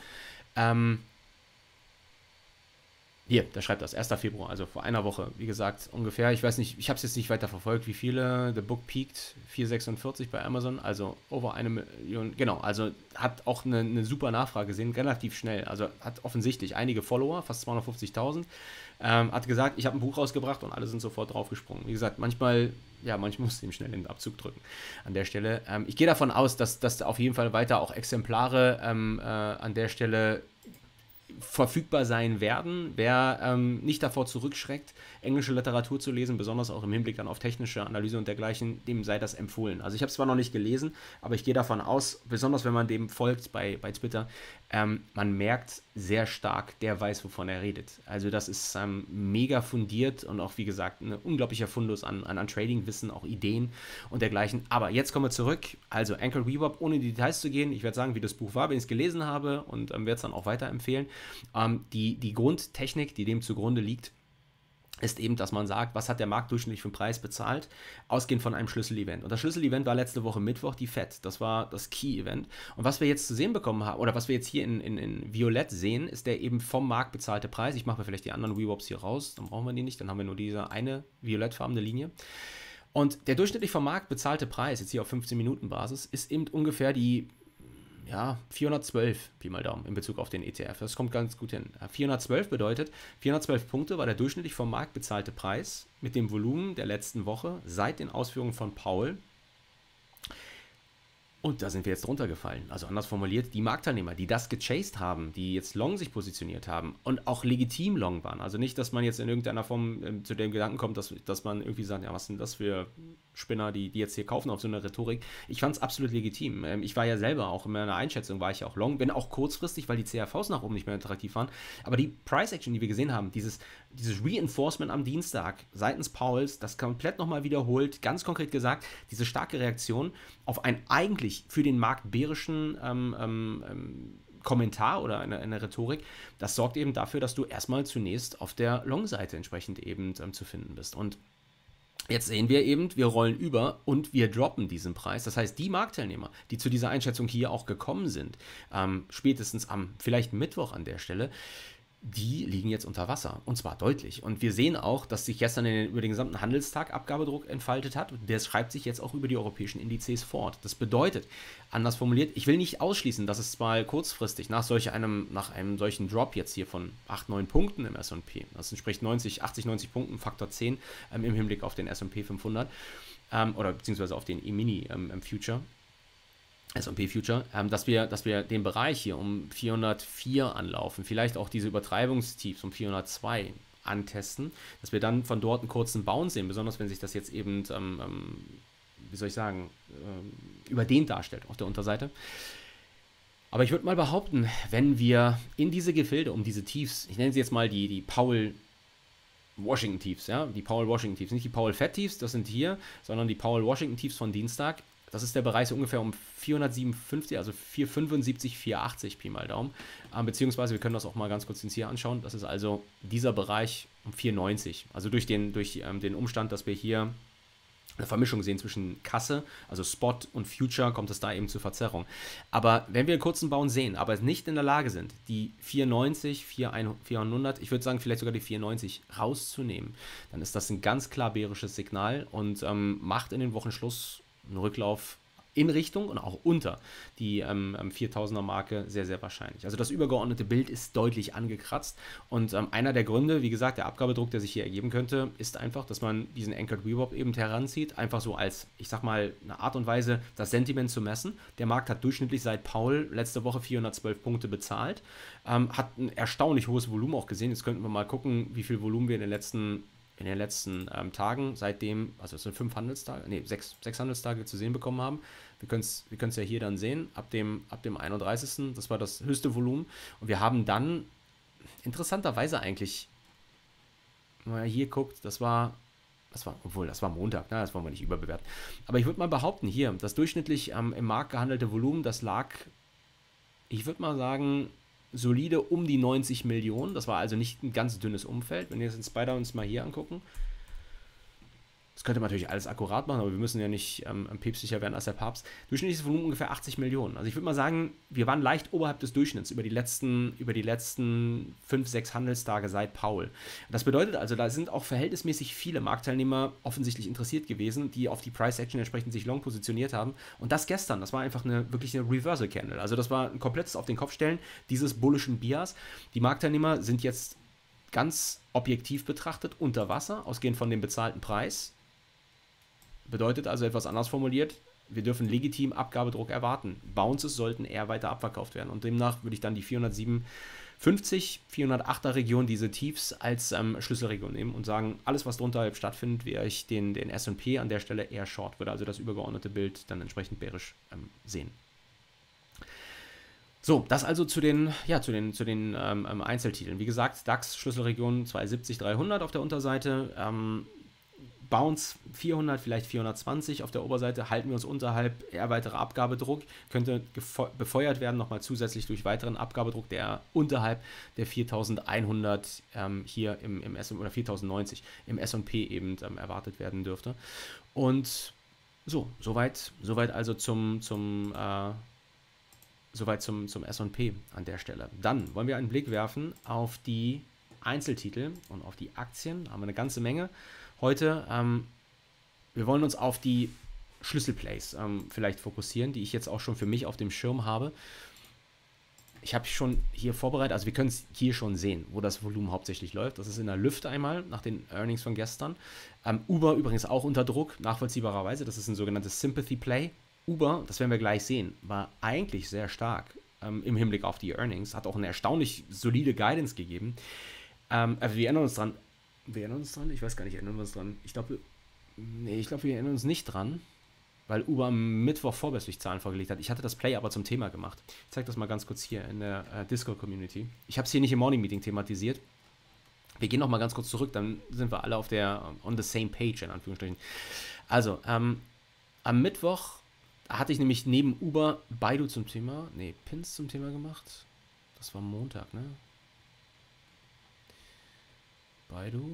Hier, da schreibt das, 1. Februar, also vor einer Woche, wie gesagt, ungefähr. Ich weiß nicht, ich habe es jetzt nicht weiter verfolgt, wie viele. The Book peaked 4,46 bei Amazon, also over 1 Million. Genau, also hat auch eine super Nachfrage gesehen, relativ schnell. Also hat offensichtlich einige Follower, fast 250.000. Hat gesagt, ich habe ein Buch rausgebracht und alle sind sofort draufgesprungen. Wie gesagt, manchmal musst du ihm schnell den Abzug drücken an der Stelle. Ich gehe davon aus, dass auf jeden Fall weiter auch Exemplare an der Stelle verfügbar sein werden. Wer nicht davor zurückschreckt, englische Literatur zu lesen, besonders auch im Hinblick dann auf technische Analyse und dergleichen, dem sei das empfohlen. Also ich habe es zwar noch nicht gelesen, aber ich gehe davon aus, besonders wenn man dem folgt bei Twitter, man merkt sehr stark, der weiß, wovon er redet. Also das ist mega fundiert und auch, wie gesagt, ein unglaublicher Fundus an Trading-Wissen, auch Ideen und dergleichen. Aber jetzt kommen wir zurück. Also Anchored Rewap, ohne in die Details zu gehen. Ich werde sagen, wie das Buch war, wenn ich es gelesen habe und werde es dann auch weiterempfehlen. Die Grundtechnik, die dem zugrunde liegt, ist eben, dass man sagt, was hat der Markt durchschnittlich für einen Preis bezahlt, ausgehend von einem Schlüsselevent. Und das Schlüsselevent war letzte Woche Mittwoch, die FED. Das war das Key-Event. Und was wir jetzt zu sehen bekommen haben, oder was wir jetzt hier in Violett sehen, ist der eben vom Markt bezahlte Preis. Ich mache mir vielleicht die anderen Rewops hier raus, dann brauchen wir die nicht, dann haben wir nur diese eine violettfarbene Linie. Und der durchschnittlich vom Markt bezahlte Preis, jetzt hier auf 15-Minuten-Basis, ist eben ungefähr die 412, Pi mal Daumen, in Bezug auf den ETF. Das kommt ganz gut hin. 412 bedeutet, 412 Punkte war der durchschnittlich vom Markt bezahlte Preis mit dem Volumen der letzten Woche seit den Ausführungen von Powell. Und da sind wir jetzt drunter gefallen. Also anders formuliert, die Marktteilnehmer, die das gechased haben, die jetzt long sich positioniert haben und auch legitim long waren. Also nicht, dass man jetzt in irgendeiner Form zu dem Gedanken kommt, dass man irgendwie sagt, ja, was sind das für Spinner, die jetzt hier kaufen auf so eine Rhetorik. Ich fand es absolut legitim. Ich war ja selber auch in meiner Einschätzung, war ich ja auch long, bin auch kurzfristig, weil die CRVs nach oben nicht mehr attraktiv waren. Aber die Price-Action, die wir gesehen haben, dieses Reinforcement am Dienstag seitens Powells, das komplett nochmal wiederholt, ganz konkret gesagt, diese starke Reaktion auf ein eigentlich für den Markt bärischen Kommentar oder eine Rhetorik, das sorgt eben dafür, dass du erstmal zunächst auf der Long-Seite entsprechend eben zu finden bist. Und jetzt sehen wir eben, wir rollen über und wir droppen diesen Preis. Das heißt, die Marktteilnehmer, die zu dieser Einschätzung hier auch gekommen sind, spätestens am vielleicht Mittwoch an der Stelle, die liegen jetzt unter Wasser. Und zwar deutlich. Und wir sehen auch, dass sich gestern über den gesamten Handelstag Abgabedruck entfaltet hat. Und der schreibt sich jetzt auch über die europäischen Indizes fort. Das bedeutet, anders formuliert, ich will nicht ausschließen, dass es mal kurzfristig nach einem solchen Drop jetzt hier von 8, 9 Punkten im S&P, das entspricht 80, 90 Punkten, Faktor 10 im Hinblick auf den S&P 500 oder beziehungsweise auf den E-Mini Future, S&P Future, dass wir den Bereich hier um 404 anlaufen, vielleicht auch diese Übertreibungstiefs um 402 antesten, dass wir dann von dort einen kurzen Bounce sehen, besonders wenn sich das jetzt eben, wie soll ich sagen, überdehnt darstellt auf der Unterseite. Aber ich würde mal behaupten, wenn wir in diese Gefilde, um diese Tiefs, ich nenne sie jetzt mal die Powell Washington Tiefs, ja, die Powell Washington Tiefs, nicht die Powell Fed Tiefs, das sind hier, sondern die Powell Washington Tiefs von Dienstag. Das ist der Bereich so ungefähr um 457, also 475, 480 Pi mal Daumen. Beziehungsweise wir können das auch mal ganz kurz hier anschauen. Das ist also dieser Bereich um 490. Also durch den Umstand, dass wir hier eine Vermischung sehen zwischen Kasse, also Spot und Future, kommt es da eben zur Verzerrung. Aber wenn wir einen kurzen Bauen sehen, aber nicht in der Lage sind, die 490, 400, ich würde sagen vielleicht sogar die 490 rauszunehmen, dann ist das ein ganz klar bärisches Signal und macht in den Wochenschluss einen Rücklauf in Richtung und auch unter die 4000er Marke sehr, sehr wahrscheinlich. Also das übergeordnete Bild ist deutlich angekratzt und einer der Gründe, wie gesagt, der Abgabedruck, der sich hier ergeben könnte, ist einfach, dass man diesen Anchored VWAP eben heranzieht, einfach so als, ich sag mal, eine Art und Weise, das Sentiment zu messen. Der Markt hat durchschnittlich seit Paul letzte Woche 412 Punkte bezahlt, hat ein erstaunlich hohes Volumen auch gesehen. Jetzt könnten wir mal gucken, wie viel Volumen wir in den letzten Tagen, seitdem, also es sind 5 Handelstage, nee, 6 Handelstage zu sehen bekommen haben. Wir können es ja hier dann sehen, ab dem 31. Das war das höchste Volumen. Und wir haben dann interessanterweise eigentlich, wenn man hier guckt, das war Montag, ne? Das wollen wir nicht überbewerten. Aber ich würde mal behaupten, hier, das durchschnittlich im Markt gehandelte Volumen, das lag, ich würde mal sagen, solide um die 90 Millionen. Das war also nicht ein ganz dünnes Umfeld. Wenn wir jetzt den Spider uns mal hier angucken, das könnte man natürlich alles akkurat machen, aber wir müssen ja nicht päpstlicher werden als der Papst. Durchschnittliches Volumen ungefähr 80 Millionen. Also ich würde mal sagen, wir waren leicht oberhalb des Durchschnitts über die letzten 5, 6 Handelstage seit Paul. Das bedeutet also, da sind auch verhältnismäßig viele Marktteilnehmer offensichtlich interessiert gewesen, die auf die Price Action entsprechend sich long positioniert haben. Und das gestern, das war einfach wirklich eine Reversal Candle. Also das war ein komplettes auf den Kopf stellen dieses bullischen Bias. Die Marktteilnehmer sind jetzt ganz objektiv betrachtet unter Wasser, ausgehend von dem bezahlten Preis. Bedeutet also etwas anders formuliert, wir dürfen legitim Abgabedruck erwarten. Bounces sollten eher weiter abverkauft werden. Und demnach würde ich dann die 457, 408er Region, diese Tiefs, als Schlüsselregion nehmen und sagen, alles, was drunter stattfindet, wäre ich den S&P an der Stelle eher short, würde also das übergeordnete Bild dann entsprechend bärisch sehen. So, das also zu den Einzeltiteln. Wie gesagt, DAX, Schlüsselregion 270, 300 auf der Unterseite. Bounce 400, vielleicht 420 auf der Oberseite, halten wir uns unterhalb, eher weiterer Abgabedruck, könnte befeuert werden, nochmal zusätzlich durch weiteren Abgabedruck, der unterhalb der 4100 hier im S&P oder 4090 im S&P eben erwartet werden dürfte. Und soweit also zum S&P an der Stelle. Dann wollen wir einen Blick werfen auf die Einzeltitel und auf die Aktien, da haben wir eine ganze Menge. Heute, wir wollen uns auf die Schlüsselplays vielleicht fokussieren, die ich jetzt auch schon für mich auf dem Schirm habe. Ich habe schon hier vorbereitet, also wir können es hier schon sehen, wo das Volumen hauptsächlich läuft. Das ist in der Lüfte einmal, nach den Earnings von gestern. Uber übrigens auch unter Druck, nachvollziehbarerweise. Das ist ein sogenanntes Sympathy Play. Uber, das werden wir gleich sehen, war eigentlich sehr stark im Hinblick auf die Earnings, hat auch eine erstaunlich solide Guidance gegeben. Also wir erinnern uns dran. Wir erinnern uns dran? Ich weiß gar nicht, erinnern wir uns dran? Ich glaube, wir erinnern uns nicht dran, weil Uber am Mittwoch vorbörslich Zahlen vorgelegt hat. Ich hatte das Play aber zum Thema gemacht. Ich zeige das mal ganz kurz hier in der Discord-Community. Ich habe es hier nicht im Morning-Meeting thematisiert. Wir gehen noch mal ganz kurz zurück, dann sind wir alle auf der on the same page, in Anführungsstrichen. Also, am Mittwoch hatte ich nämlich neben Uber Baidu zum Thema, Pins zum Thema gemacht. Das war Montag, ne? Baidu,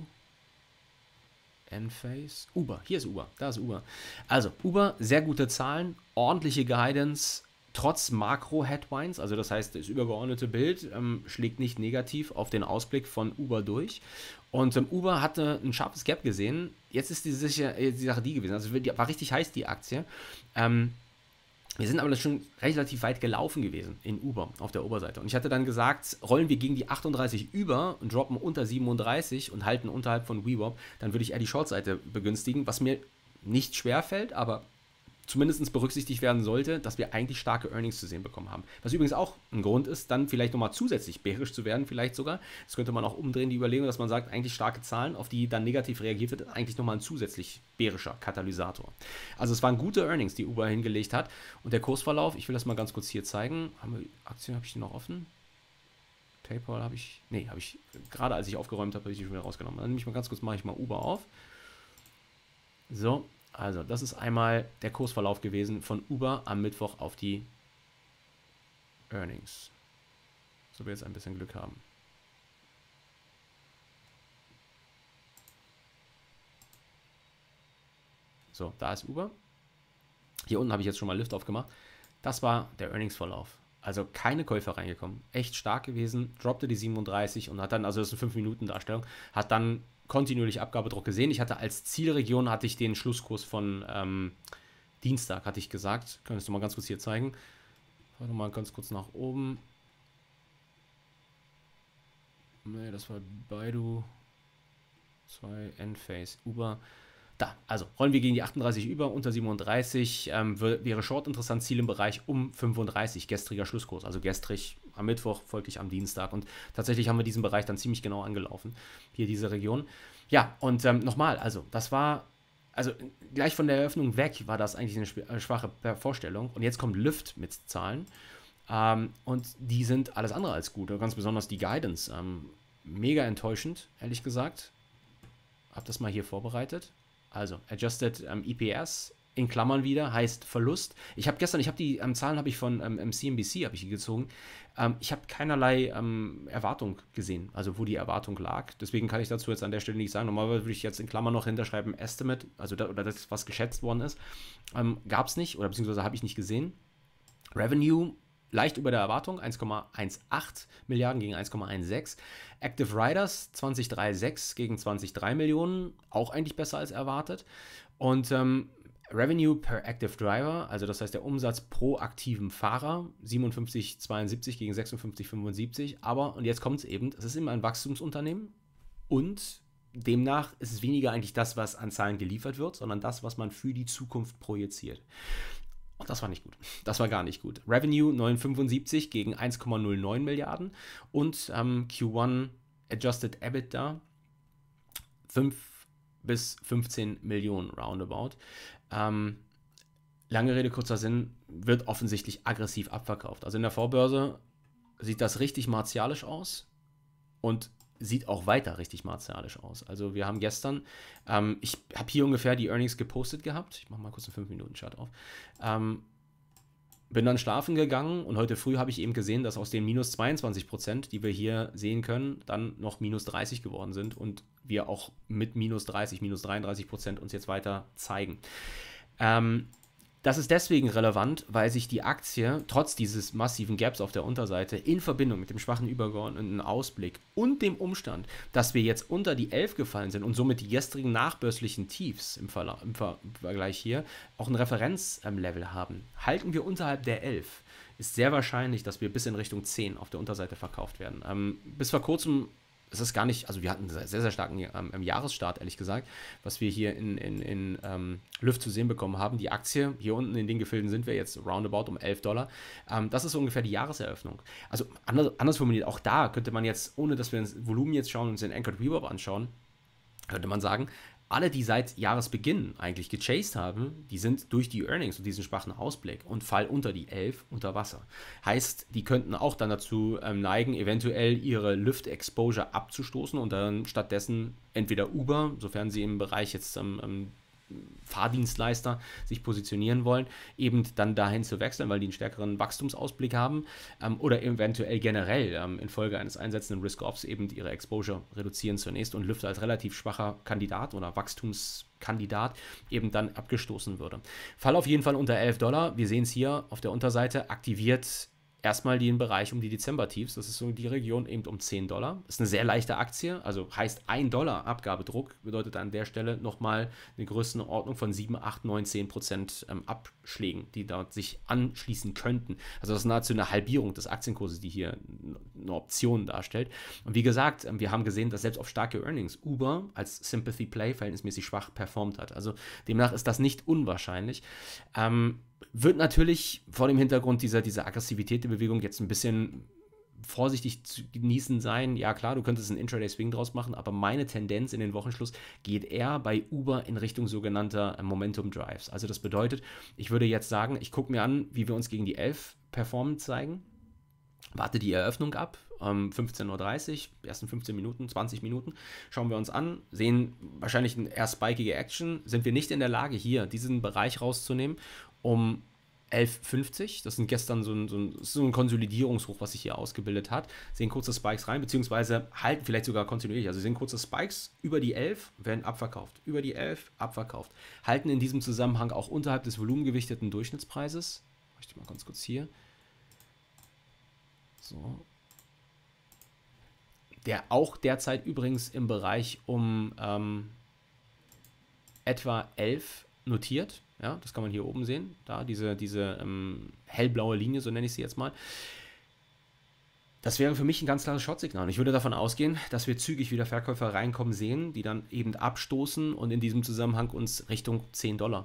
Enphase, Uber, hier ist Uber, da ist Uber. Also Uber, sehr gute Zahlen, ordentliche Guidance, trotz Makro-Headwinds, also das heißt, das übergeordnete Bild schlägt nicht negativ auf den Ausblick von Uber durch. Und Uber hatte ein scharfes Gap gesehen, jetzt ist die Sache die gewesen, also war richtig heiß die Aktie. Wir sind aber schon relativ weit gelaufen gewesen in Uber auf der Oberseite. Und ich hatte dann gesagt, rollen wir gegen die 38 über und droppen unter 37 und halten unterhalb von VWAP, dann würde ich eher die Short-Seite begünstigen, was mir nicht schwer fällt, aber zumindest berücksichtigt werden sollte, dass wir eigentlich starke Earnings zu sehen bekommen haben. Was übrigens auch ein Grund ist, dann vielleicht nochmal zusätzlich bärisch zu werden, vielleicht sogar. Das könnte man auch umdrehen, die Überlegung, dass man sagt, eigentlich starke Zahlen, auf die dann negativ reagiert wird, eigentlich nochmal ein zusätzlich bärischer Katalysator. Also es waren gute Earnings, die Uber hingelegt hat. Und der Kursverlauf, ich will das mal ganz kurz hier zeigen. Aktien habe ich die noch offen? PayPal habe ich gerade als ich aufgeräumt habe, habe ich die schon wieder rausgenommen. Dann nehme ich mal ganz kurz, mache ich mal Uber auf. So, also das ist einmal der Kursverlauf gewesen von Uber am Mittwoch auf die Earnings. So wir jetzt ein bisschen Glück haben. So, da ist Uber. Hier unten habe ich jetzt schon mal Lift aufgemacht. Das war der Earnings-Verlauf. Also keine Käufer reingekommen. Echt stark gewesen. Droppte die 37 und hat dann, also das ist eine 5-Minuten-Darstellung, hat dann kontinuierlich Abgabedruck gesehen. Ich hatte als Zielregion, hatte ich den Schlusskurs von Dienstag, hatte ich gesagt. Könntest du mal ganz kurz hier zeigen. Warte mal ganz kurz nach oben. Ne, das war Baidu. 2, Enphase, Uber. Da, also rollen wir gegen die 38 über, unter 37, wäre Short interessant, Ziel im Bereich um 35, gestriger Schlusskurs, also gestrig am Mittwoch, folglich am Dienstag und tatsächlich haben wir diesen Bereich dann ziemlich genau angelaufen, hier diese Region. Ja, und nochmal, also das war, also gleich von der Eröffnung weg war das eigentlich eine schwache Vorstellung und jetzt kommt Lyft mit Zahlen und die sind alles andere als gut, ganz besonders die Guidance, mega enttäuschend, ehrlich gesagt. Hab das mal hier vorbereitet. Also, Adjusted EPS in Klammern wieder, heißt Verlust. Ich habe die Zahlen habe ich von CNBC habe ich gezogen. Ich habe keinerlei Erwartung gesehen, also wo die Erwartung lag. Deswegen kann ich dazu jetzt an der Stelle nicht sagen. Normalerweise würde ich jetzt in Klammern noch hinterschreiben Estimate, also oder das, was geschätzt worden ist. Gab es nicht, oder beziehungsweise habe ich nicht gesehen. Revenue leicht über der Erwartung, 1,18 Milliarden gegen 1,16. Active Riders 20,36 gegen 20,3 Millionen, auch eigentlich besser als erwartet. Und Revenue per Active Driver, also das heißt der Umsatz pro aktiven Fahrer, 57,72 gegen 56,75. Aber, und jetzt kommt es eben, es ist immer ein Wachstumsunternehmen und demnach ist es weniger eigentlich das, was an Zahlen geliefert wird, sondern das, was man für die Zukunft projiziert. Und das war nicht gut. Das war gar nicht gut. Revenue 9,75 gegen 1,09 Milliarden und Q1 Adjusted EBITDA 5 bis 15 Millionen roundabout. Lange Rede, kurzer Sinn, wird offensichtlich aggressiv abverkauft. Also in der Vorbörse sieht das richtig martialisch aus und sieht auch weiter richtig martialisch aus. Also wir haben gestern, ich habe hier ungefähr die Earnings gepostet gehabt. Ich mache mal kurz einen 5-Minuten-Chart auf. Bin dann schlafen gegangen und heute früh habe ich eben gesehen, dass aus den minus 22%, die wir hier sehen können, dann noch minus 30 geworden sind und wir auch mit minus 30, minus 33% uns jetzt weiter zeigen. Das ist deswegen relevant, weil sich die Aktie trotz dieses massiven Gaps auf der Unterseite in Verbindung mit dem schwachen übergeordneten Ausblick und dem Umstand, dass wir jetzt unter die 11 gefallen sind und somit die gestrigen nachbörslichen Tiefs im Vergleich hier auch ein Referenzlevel haben, halten wir unterhalb der 11, ist sehr wahrscheinlich, dass wir bis in Richtung 10 auf der Unterseite verkauft werden. Bis vor kurzem ist es gar nicht, also wir hatten einen sehr, sehr starken Jahresstart, ehrlich gesagt, was wir hier in Lyft zu sehen bekommen haben. Die Aktie, hier unten in den Gefilden sind wir jetzt roundabout um $11. Das ist ungefähr die Jahreseröffnung. Also anders formuliert, auch da könnte man jetzt, ohne dass wir ins Volumen jetzt schauen und uns den Anchored Rebop anschauen, könnte man sagen, alle, die seit Jahresbeginn eigentlich gechased haben, die sind durch die Earnings und diesen schwachen Ausblick und fallen unter die 11 unter Wasser. Heißt, die könnten auch dann dazu neigen, eventuell ihre Lyft-Exposure abzustoßen und dann stattdessen entweder Uber, sofern sie im Bereich jetzt Fahrdienstleister sich positionieren wollen, eben dann dahin zu wechseln, weil die einen stärkeren Wachstumsausblick haben oder eventuell generell infolge eines einsetzenden Risk-Offs eben ihre Exposure reduzieren zunächst und Lyft als relativ schwacher Kandidat oder Wachstumskandidat eben dann abgestoßen würde. Fall auf jeden Fall unter $11. Wir sehen es hier auf der Unterseite, aktiviert erstmal den Bereich um die Dezember-Tiefs. Das ist so die Region eben um $10. Ist eine sehr leichte Aktie, also heißt $1 Abgabedruck, bedeutet an der Stelle nochmal eine Größenordnung von 7, 8, 9, 10% Abschlägen, die dort sich anschließen könnten. Also das ist nahezu eine Halbierung des Aktienkurses, die hier eine Option darstellt. Und wie gesagt, wir haben gesehen, dass selbst auf starke Earnings Uber als Sympathy Play verhältnismäßig schwach performt hat. Also demnach ist das nicht unwahrscheinlich. Wird natürlich vor dem Hintergrund dieser Aggressivität der Bewegung jetzt ein bisschen vorsichtig zu genießen sein. Ja klar, du könntest einen Intraday-Swing draus machen, aber meine Tendenz in den Wochenschluss geht eher bei Uber in Richtung sogenannter Momentum-Drives. Also das bedeutet, ich würde jetzt sagen, ich gucke mir an, wie wir uns gegen die 11 Performance zeigen, warte die Eröffnung ab, 15:30 Uhr, ersten 15 Minuten, 20 Minuten, schauen wir uns an, sehen wahrscheinlich eine eher spikige Action, sind wir nicht in der Lage, hier diesen Bereich rauszunehmen, um 11,50. Das sind gestern so ein Konsolidierungshoch, was sich hier ausgebildet hat. Sehen kurze Spikes rein, beziehungsweise halten vielleicht sogar kontinuierlich. Also sehen kurze Spikes über die 11, werden abverkauft. Über die 11, abverkauft. Halten in diesem Zusammenhang auch unterhalb des volumengewichteten Durchschnittspreises. Ich möchte mal ganz kurz hier. So. Der auch derzeit übrigens im Bereich um etwa 11 notiert. Ja, das kann man hier oben sehen. Da, diese hellblaue Linie, so nenne ich sie jetzt mal. Das wäre für mich ein ganz klares Short-Signal. Und ich würde davon ausgehen, dass wir zügig wieder Verkäufer reinkommen sehen, die dann eben abstoßen und in diesem Zusammenhang uns Richtung $10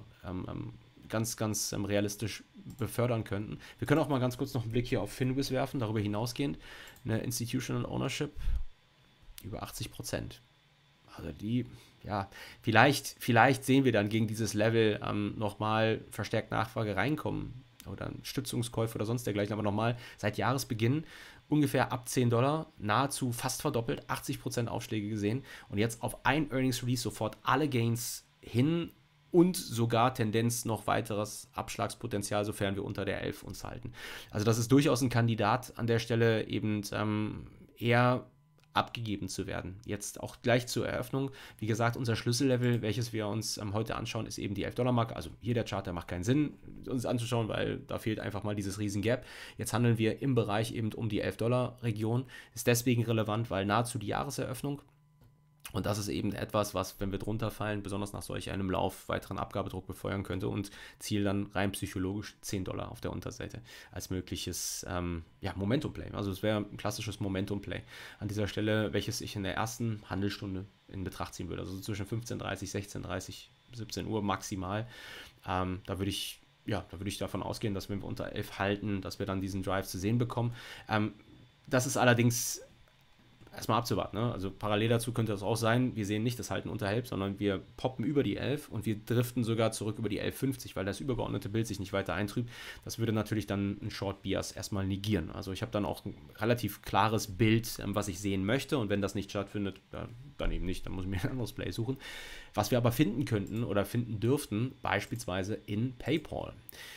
ganz realistisch befördern könnten. Wir können auch mal ganz kurz noch einen Blick hier auf Finwiz werfen, darüber hinausgehend. Eine Institutional Ownership über 80%. Also die, ja, vielleicht sehen wir dann gegen dieses Level nochmal verstärkt Nachfrage reinkommen oder Stützungskäufe oder sonst dergleichen, aber nochmal seit Jahresbeginn ungefähr ab $10, nahezu fast verdoppelt, 80% Aufschläge gesehen und jetzt auf ein Earnings Release sofort alle Gains hin und sogar Tendenz noch weiteres Abschlagspotenzial, sofern wir unter der 11 uns halten. Also das ist durchaus ein Kandidat an der Stelle eben eher abgegeben zu werden. Jetzt auch gleich zur Eröffnung. Wie gesagt, unser Schlüssellevel, welches wir uns heute anschauen, ist eben die $11-Marke. Also hier der Chart, der macht keinen Sinn, uns anzuschauen, weil da fehlt einfach mal dieses riesen Gap. Jetzt handeln wir im Bereich eben um die $11-Region. Ist deswegen relevant, weil nahezu die Jahreseröffnung. Und das ist eben etwas, was, wenn wir drunter fallen, besonders nach solch einem Lauf weiteren Abgabedruck befeuern könnte und Ziel dann rein psychologisch $10 auf der Unterseite als mögliches Momentum-Play. Also es wäre ein klassisches Momentum-Play an dieser Stelle, welches ich in der ersten Handelsstunde in Betracht ziehen würde. Also zwischen 15:30, 16:30, 17 Uhr maximal. Da würde ich davon ausgehen, dass wenn wir unter 11 halten, dass wir dann diesen Drive zu sehen bekommen. Das ist allerdings erstmal abzuwarten. Ne? Also parallel dazu könnte das auch sein, wir sehen nicht das Halten unterhalb, sondern wir poppen über die 11 und wir driften sogar zurück über die 11,50, weil das übergeordnete Bild sich nicht weiter eintrübt. Das würde natürlich dann einen Short Bias erstmal negieren. Also ich habe dann auch ein relativ klares Bild, was ich sehen möchte und wenn das nicht stattfindet, dann eben nicht, dann muss ich mir ein anderes Play suchen. Was wir aber finden könnten oder finden dürften, beispielsweise in PayPal.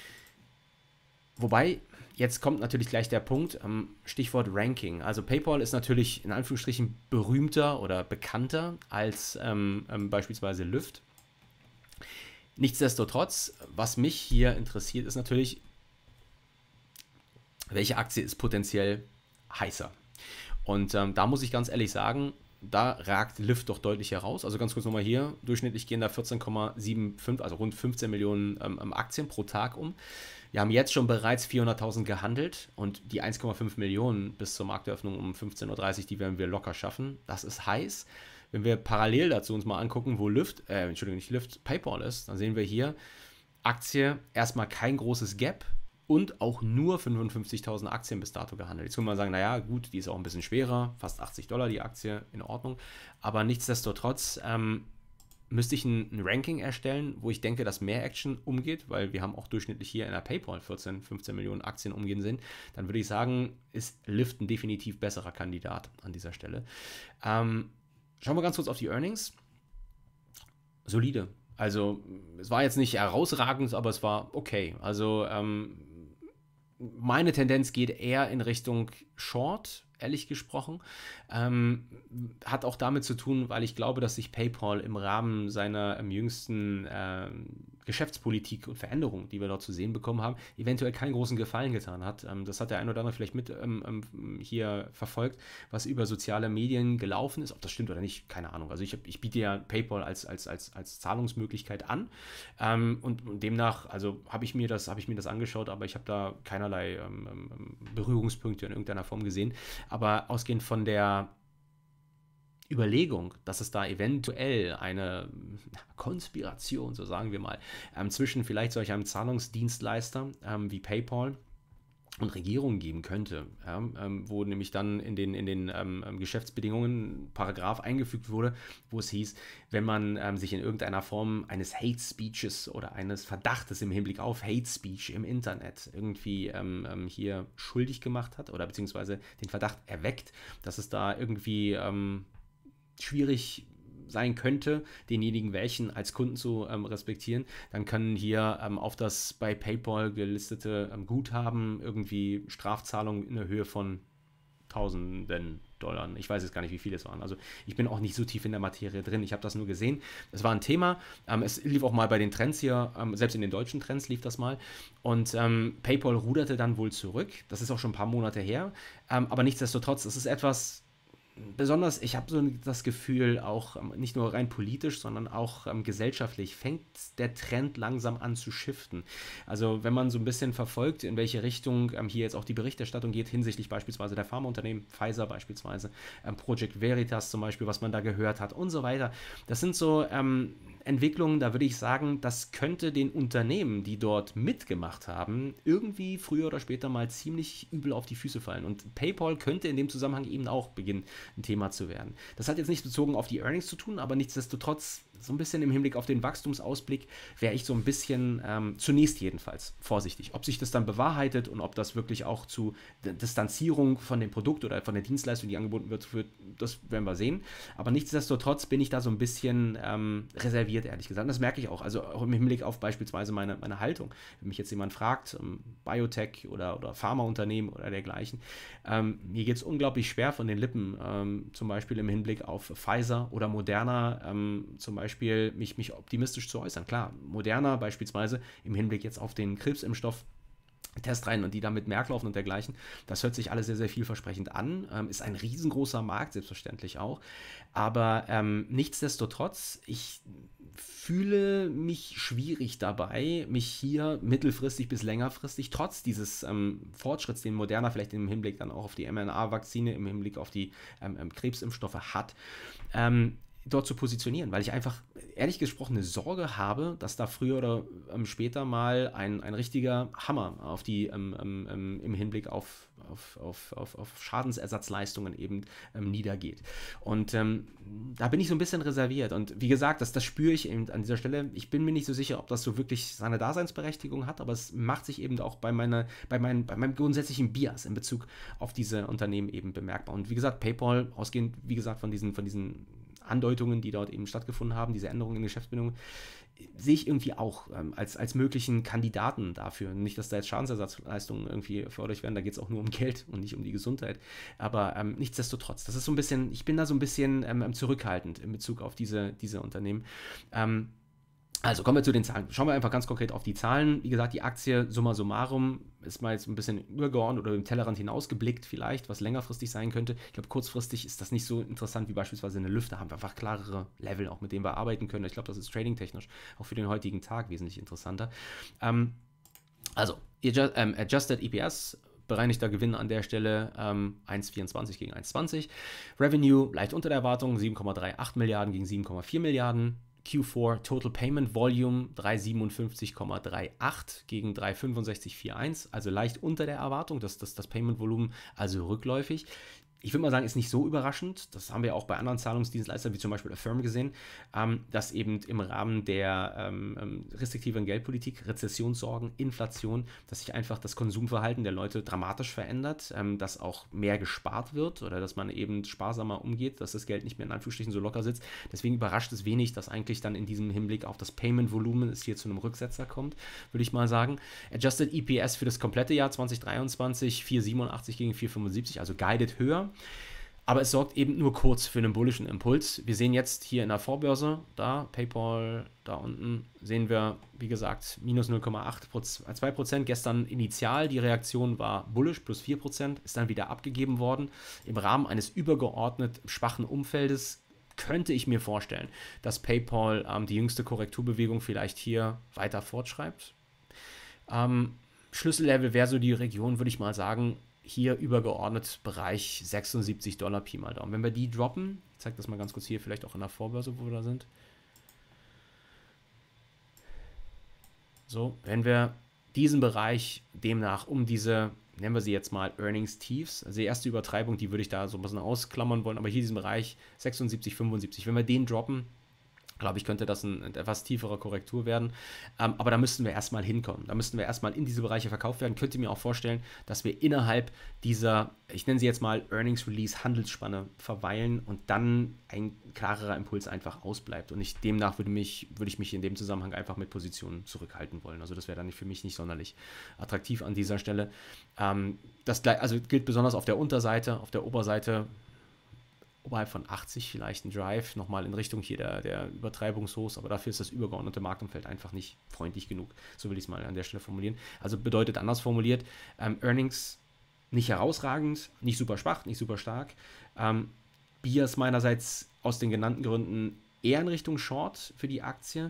Wobei, jetzt kommt natürlich gleich der Punkt, Stichwort Ranking. Also PayPal ist natürlich in Anführungsstrichen berühmter oder bekannter als beispielsweise Lyft. Nichtsdestotrotz, was mich hier interessiert, ist natürlich, welche Aktie ist potenziell heißer. Und da muss ich ganz ehrlich sagen, da ragt Lyft doch deutlich heraus. Also ganz kurz nochmal hier, durchschnittlich gehen da 14,75, also rund 15 Millionen Aktien pro Tag um. Wir haben jetzt schon bereits 400.000 gehandelt und die 1,5 Millionen bis zur Markteröffnung um 15:30 Uhr, die werden wir locker schaffen. Das ist heiß. Wenn wir parallel dazu uns mal angucken, wo PayPal ist, dann sehen wir hier Aktie erstmal kein großes Gap und auch nur 55.000 Aktien bis dato gehandelt. Jetzt können wir sagen, naja, gut, die ist auch ein bisschen schwerer, fast $80 die Aktie, in Ordnung. Aber nichtsdestotrotz müsste ich ein Ranking erstellen, wo ich denke, dass mehr Action umgeht, weil wir haben auch durchschnittlich hier in der PayPal 15 Millionen Aktien umgehen sehen, dann würde ich sagen, ist Lyft ein definitiv besserer Kandidat an dieser Stelle. Schauen wir ganz kurz auf die Earnings. Solide. Also es war jetzt nicht herausragend, aber es war okay. Also meine Tendenz geht eher in Richtung Short, ehrlich gesprochen. Hat auch damit zu tun, weil ich glaube, dass sich PayPal im Rahmen seiner jüngsten Geschäftspolitik und Veränderung, die wir dort zu sehen bekommen haben, eventuell keinen großen Gefallen getan hat. Das hat der ein oder andere vielleicht mit hier verfolgt, was über soziale Medien gelaufen ist. Ob das stimmt oder nicht, keine Ahnung. Also ich biete ja PayPal als Zahlungsmöglichkeit an, und demnach, also habe ich mir das angeschaut, aber ich habe da keinerlei Berührungspunkte in irgendeiner Form gesehen. Aber ausgehend von der Überlegung, dass es da eventuell eine Konspiration, so sagen wir mal, zwischen vielleicht solch einem Zahlungsdienstleister wie PayPal und Regierungen geben könnte, ja, wo nämlich dann in den Geschäftsbedingungen ein Paragraph eingefügt wurde, wo es hieß, wenn man sich in irgendeiner Form eines Hate Speeches oder eines Verdachtes im Hinblick auf Hate Speech im Internet irgendwie hier schuldig gemacht hat oder beziehungsweise den Verdacht erweckt, dass es da irgendwie schwierig sein könnte, denjenigen welchen als Kunden zu respektieren, dann können hier auf das bei PayPal gelistete Guthaben irgendwie Strafzahlungen in der Höhe von Tausenden Dollar. Ich weiß jetzt gar nicht, wie viele es waren. Also ich bin auch nicht so tief in der Materie drin. Ich habe das nur gesehen. Es war ein Thema. Es lief auch mal bei den Trends hier, selbst in den deutschen Trends lief das mal. Und PayPal ruderte dann wohl zurück. Das ist auch schon ein paar Monate her. Aber nichtsdestotrotz, es ist etwas besonders, ich habe so das Gefühl, auch nicht nur rein politisch, sondern auch gesellschaftlich fängt der Trend langsam an zu shiften. Also wenn man so ein bisschen verfolgt, in welche Richtung hier jetzt auch die Berichterstattung geht, hinsichtlich beispielsweise der Pharmaunternehmen, Pfizer beispielsweise, Project Veritas zum Beispiel, was man da gehört hat und so weiter. Das sind so Entwicklungen, da würde ich sagen, das könnte den Unternehmen, die dort mitgemacht haben, irgendwie früher oder später mal ziemlich übel auf die Füße fallen. Und PayPal könnte in dem Zusammenhang eben auch beginnen, ein Thema zu werden. Das hat jetzt nicht bezogen auf die Earnings zu tun, aber nichtsdestotrotz so ein bisschen im Hinblick auf den Wachstumsausblick wäre ich so ein bisschen, zunächst jedenfalls, vorsichtig. Ob sich das dann bewahrheitet und ob das wirklich auch zu Distanzierung von dem Produkt oder von der Dienstleistung, die angeboten wird, führt, das werden wir sehen. Aber nichtsdestotrotz bin ich da so ein bisschen reserviert, ehrlich gesagt. Und das merke ich auch. Also auch im Hinblick auf beispielsweise meine Haltung. Wenn mich jetzt jemand fragt, Biotech oder Pharmaunternehmen oder dergleichen, mir geht es unglaublich schwer von den Lippen, zum Beispiel im Hinblick auf Pfizer oder Moderna, zum Beispiel mich optimistisch zu äußern. Klar, Moderna beispielsweise im Hinblick jetzt auf den Krebsimpfstoff, Testreihen und die damit Merck laufen und dergleichen. Das hört sich alles sehr, sehr vielversprechend an. Ist ein riesengroßer Markt, selbstverständlich auch. Aber nichtsdestotrotz, ich fühle mich schwierig dabei, mich hier mittelfristig bis längerfristig, trotz dieses Fortschritts, den Moderna vielleicht im Hinblick dann auch auf die mRNA-Vakzine, im Hinblick auf die Krebsimpfstoffe hat, dort zu positionieren, weil ich einfach, ehrlich gesprochen, eine Sorge habe, dass da früher oder später mal ein richtiger Hammer auf die, im Hinblick auf Schadensersatzleistungen eben niedergeht. Und da bin ich so ein bisschen reserviert. Und wie gesagt, das spüre ich eben an dieser Stelle. Ich bin mir nicht so sicher, ob das so wirklich seine Daseinsberechtigung hat, aber es macht sich eben auch bei meinem grundsätzlichen Bias in Bezug auf diese Unternehmen eben bemerkbar. Und wie gesagt, PayPal, ausgehend, wie gesagt, von diesen Andeutungen, die dort eben stattgefunden haben, diese Änderungen in Geschäftsbedingungen, sehe ich irgendwie auch als möglichen Kandidaten dafür. Nicht, dass da jetzt Schadensersatzleistungen irgendwie erforderlich werden, da geht es auch nur um Geld und nicht um die Gesundheit. Aber nichtsdestotrotz, das ist so ein bisschen, ich bin da so ein bisschen zurückhaltend in Bezug auf diese Unternehmen. Also kommen wir zu den Zahlen. Schauen wir einfach ganz konkret auf die Zahlen. Wie gesagt, die Aktie summa summarum ist mal jetzt ein bisschen übergeordnet oder im Tellerrand hinausgeblickt vielleicht, was längerfristig sein könnte. Ich glaube, kurzfristig ist das nicht so interessant wie beispielsweise eine Lüfte. Da haben wir einfach klarere Level, auch mit denen wir arbeiten können. Ich glaube, das ist tradingtechnisch auch für den heutigen Tag wesentlich interessanter. Also, Adjusted EPS, bereinigter Gewinn an der Stelle 1,24 gegen 1,20. Revenue leicht unter der Erwartung, 7,38 Milliarden gegen 7,4 Milliarden. Q4 Total Payment Volume 357,38 gegen 365,41, also leicht unter der Erwartung, das Payment Volumen also rückläufig. Ich würde mal sagen, ist nicht so überraschend. Das haben wir auch bei anderen Zahlungsdienstleistern, wie zum Beispiel Affirm gesehen, dass eben im Rahmen der restriktiven Geldpolitik, Rezessionssorgen, Inflation, dass sich einfach das Konsumverhalten der Leute dramatisch verändert, dass auch mehr gespart wird oder dass man eben sparsamer umgeht, dass das Geld nicht mehr in Anführungsstrichen so locker sitzt. Deswegen überrascht es wenig, dass eigentlich dann in diesem Hinblick auf das Payment-Volumen es hier zu einem Rücksetzer kommt, würde ich mal sagen. Adjusted EPS für das komplette Jahr 2023 4,87 gegen 4,75, also guided höher. Aber es sorgt eben nur kurz für einen bullischen Impuls. Wir sehen jetzt hier in der Vorbörse, da PayPal, da unten, sehen wir, wie gesagt, minus 0,2%. Gestern initial, die Reaktion war bullish, plus 4%, ist dann wieder abgegeben worden. Im Rahmen eines übergeordnet schwachen Umfeldes könnte ich mir vorstellen, dass PayPal die jüngste Korrekturbewegung vielleicht hier weiter fortschreibt. Schlüssellevel wäre so die Region, würde ich mal sagen, hier übergeordnet Bereich $76 Pi mal Daumen. Wenn wir die droppen, ich zeige das mal ganz kurz hier, vielleicht auch in der Vorbörse, wo wir da sind. So, wenn wir diesen Bereich demnach um diese, nennen wir sie jetzt mal Earnings Tiefs, also die erste Übertreibung, die würde ich da so ein bisschen ausklammern wollen, aber hier diesen Bereich 76, 75, wenn wir den droppen, glaube ich, könnte das eine etwas tiefere Korrektur werden. Aber da müssten wir erstmal hinkommen. Da müssten wir erstmal in diese Bereiche verkauft werden. Könnte mir auch vorstellen, dass wir innerhalb dieser, ich nenne sie jetzt mal Earnings Release Handelsspanne verweilen und dann ein klarerer Impuls einfach ausbleibt. Und demnach würde ich mich in dem Zusammenhang einfach mit Positionen zurückhalten wollen. Also das wäre dann für mich nicht sonderlich attraktiv an dieser Stelle. Das also gilt besonders auf der Unterseite, auf der Oberseite oberhalb von 80 vielleicht ein Drive, nochmal in Richtung hier der Übertreibungshochs, aber dafür ist das übergeordnete Marktumfeld einfach nicht freundlich genug. So will ich es mal an der Stelle formulieren. Also bedeutet anders formuliert, Earnings nicht herausragend, nicht super schwach, nicht super stark. Bias meinerseits aus den genannten Gründen eher in Richtung Short für die Aktie.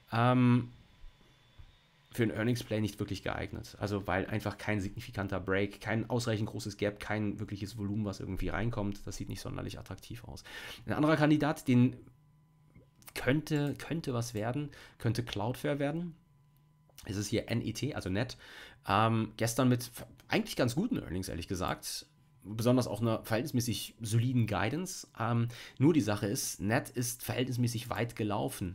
Für ein Earnings Play nicht wirklich geeignet. Also weil einfach kein signifikanter Break, kein ausreichend großes Gap, kein wirkliches Volumen, was irgendwie reinkommt. Das sieht nicht sonderlich attraktiv aus. Ein anderer Kandidat, den könnte was werden, könnte Cloudflare werden. Es ist hier NET, also Net. Gestern mit eigentlich ganz guten Earnings, ehrlich gesagt. Besonders auch einer verhältnismäßig soliden Guidance. Nur die Sache ist, Net ist verhältnismäßig weit gelaufen.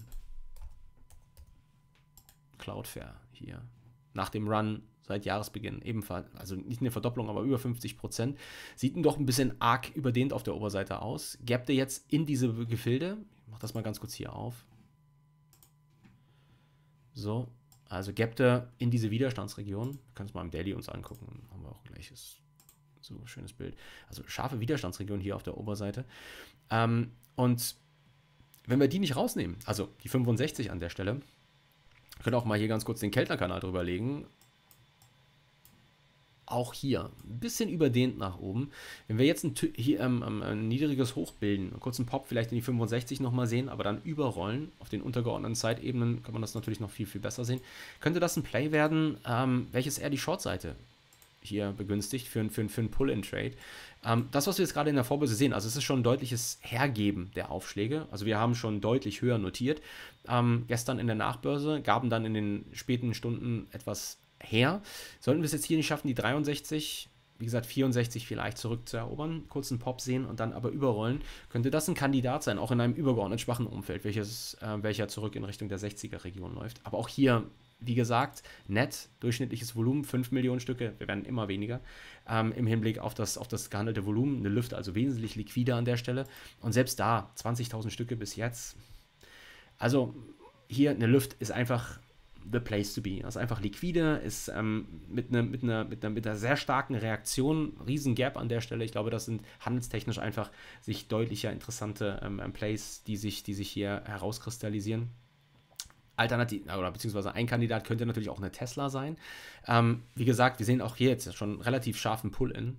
Cloudflare hier. Nach dem Run seit Jahresbeginn ebenfalls, also nicht eine Verdopplung, aber über 50%. Sieht doch ein bisschen arg überdehnt auf der Oberseite aus. Gappte jetzt in diese Gefilde. Ich mache das mal ganz kurz hier auf. So, also gappte in diese Widerstandsregion. Wir können es mal im Daily uns angucken. Dann haben wir auch gleich so ein schönes Bild. Also scharfe Widerstandsregion hier auf der Oberseite. Und wenn wir die nicht rausnehmen, also die 65 an der Stelle, können auch mal hier ganz kurz den Keltner-Kanal drüber legen. Auch hier ein bisschen überdehnt nach oben. Wenn wir jetzt ein niedriges Hoch bilden, einen kurzen Pop vielleicht in die 65 nochmal sehen, aber dann überrollen auf den untergeordneten Zeitebenen, kann man das natürlich noch viel, viel besser sehen. Könnte das ein Play werden, welches eher die Short-Seite hier begünstigt für einen Pull-in-Trade. Das, was wir jetzt gerade in der Vorbörse sehen, also es ist schon ein deutliches Hergeben der Aufschläge. Also wir haben schon deutlich höher notiert. Gestern in der Nachbörse gaben dann in den späten Stunden etwas her. Sollten wir es jetzt hier nicht schaffen, die 63, wie gesagt 64 vielleicht zurückzuerobern, kurzen Pop sehen und dann aber überrollen, könnte das ein Kandidat sein, auch in einem übergeordnet schwachen Umfeld, welcher zurück in Richtung der 60er-Region läuft. Aber auch hier, wie gesagt, net, durchschnittliches Volumen, 5 Millionen Stücke, wir werden immer weniger, im Hinblick auf das gehandelte Volumen, eine Lüfte also wesentlich liquider an der Stelle und selbst da 20.000 Stücke bis jetzt. Also hier eine Lüft ist einfach the place to be. Das ist einfach liquide, ist mit einer sehr starken Reaktion, riesen Gap an der Stelle. Ich glaube, das sind handelstechnisch einfach sich deutlicher interessante Plays, die sich hier herauskristallisieren. Alternativ, oder beziehungsweise ein Kandidat könnte natürlich auch eine Tesla sein. Wie gesagt, wir sehen auch hier jetzt schon relativ scharfen Pull-in,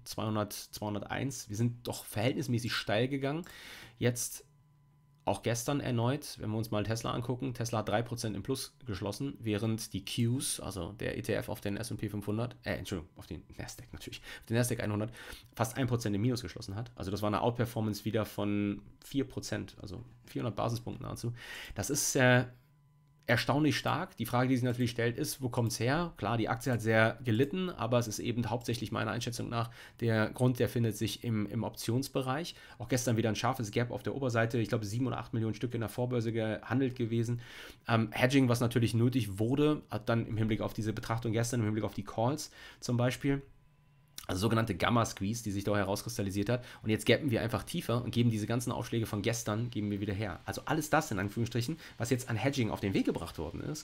201. Wir sind doch verhältnismäßig steil gegangen. Jetzt auch gestern erneut, wenn wir uns mal Tesla angucken, Tesla hat 3% im Plus geschlossen, während die Qs, also der ETF auf den S&P 500, auf den Nasdaq natürlich, auf den Nasdaq 100, fast 1% im Minus geschlossen hat. Also das war eine Outperformance wieder von 4%, also 400 Basispunkten nahezu. Das ist erstaunlich stark. Die Frage, die sich natürlich stellt, ist, wo kommt es her? Klar, die Aktie hat sehr gelitten, aber es ist eben hauptsächlich meiner Einschätzung nach der Grund, der findet sich im Optionsbereich. Auch gestern wieder ein scharfes Gap auf der Oberseite. Ich glaube, 7 oder 8 Millionen Stücke in der Vorbörse gehandelt gewesen. Hedging, was natürlich nötig wurde, hat dann im Hinblick auf diese Betrachtung gestern, im Hinblick auf die Calls zum Beispiel, also sogenannte Gamma-Squeeze, die sich da herauskristallisiert hat. Und jetzt gappen wir einfach tiefer und geben diese ganzen Aufschläge von gestern, geben wir wieder her. Also alles das in Anführungsstrichen, was jetzt an Hedging auf den Weg gebracht worden ist,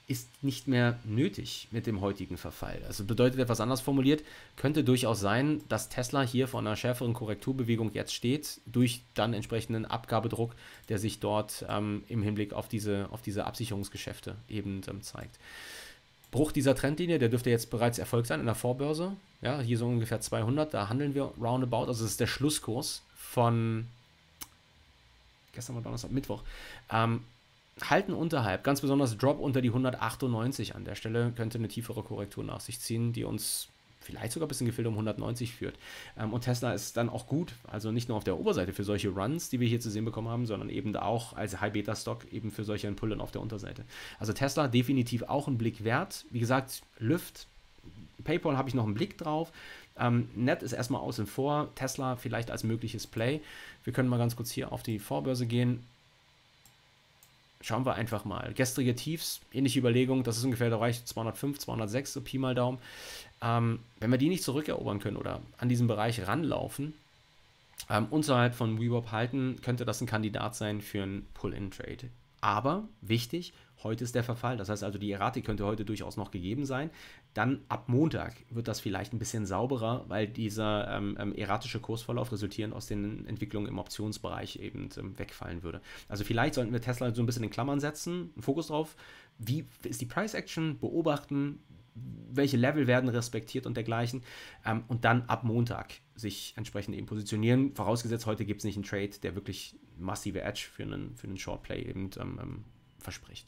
ist nicht mehr nötig mit dem heutigen Verfall. Also bedeutet etwas anders formuliert, könnte durchaus sein, dass Tesla hier vor einer schärferen Korrekturbewegung jetzt steht, durch dann entsprechenden Abgabedruck, der sich dort im Hinblick auf diese Absicherungsgeschäfte eben zeigt. Bruch dieser Trendlinie, der dürfte jetzt bereits erfolgt sein in der Vorbörse. Ja, hier so ungefähr 200, da handeln wir roundabout. Also das ist der Schlusskurs von gestern war Donnerstag, Mittwoch. Halten unterhalb, ganz besonders Drop unter die 198 an der Stelle, könnte eine tiefere Korrektur nach sich ziehen, die uns vielleicht sogar ein bisschen gefehlt um 190 führt. Und Tesla ist dann auch gut, also nicht nur auf der Oberseite für solche Runs, die wir hier zu sehen bekommen haben, sondern eben auch als High-Beta-Stock eben für solche Impulse auf der Unterseite. Also Tesla definitiv auch ein Blick wert. Wie gesagt, Lyft, PayPal habe ich noch einen Blick drauf. Net ist erstmal außen vor, Tesla vielleicht als mögliches Play. Wir können mal ganz kurz hier auf die Vorbörse gehen. Schauen wir einfach mal. Gestrige Tiefs, ähnliche Überlegung, das ist ungefähr der Bereich 205, 206, so Pi mal Daumen. Wenn wir die nicht zurückerobern können oder an diesen Bereich ranlaufen, unterhalb von VWAP halten, könnte das ein Kandidat sein für einen Pull-in-Trade. Aber, wichtig, heute ist der Verfall. Das heißt also, die Erratik könnte heute durchaus noch gegeben sein. Dann ab Montag wird das vielleicht ein bisschen sauberer, weil dieser erratische Kursverlauf resultierend aus den Entwicklungen im Optionsbereich eben wegfallen würde. Also vielleicht sollten wir Tesla so ein bisschen in Klammern setzen, einen Fokus drauf, wie ist die Price Action, beobachten, welche Level werden respektiert und dergleichen und dann ab Montag sich entsprechend eben positionieren. Vorausgesetzt, heute gibt es nicht einen Trade, der wirklich massive Edge für einen Short Play eben verspricht.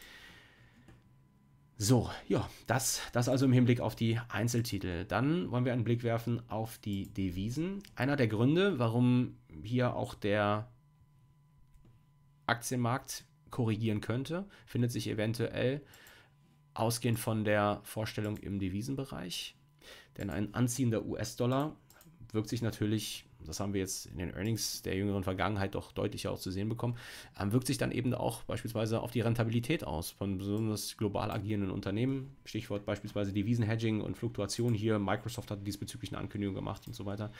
So, ja, das also im Hinblick auf die Einzeltitel. Dann wollen wir einen Blick werfen auf die Devisen. Einer der Gründe, warum hier auch der Aktienmarkt korrigieren könnte, findet sich eventuell ausgehend von der Vorstellung im Devisenbereich. Denn ein anziehender US-Dollar wirkt sich natürlich, das haben wir jetzt in den Earnings der jüngeren Vergangenheit doch deutlicher auch zu sehen bekommen, wirkt sich dann eben auch beispielsweise auf die Rentabilität aus von besonders global agierenden Unternehmen. Stichwort beispielsweise Devisenhedging und Fluktuation hier. Microsoft hat diesbezüglich eine Ankündigung gemacht und so weiter.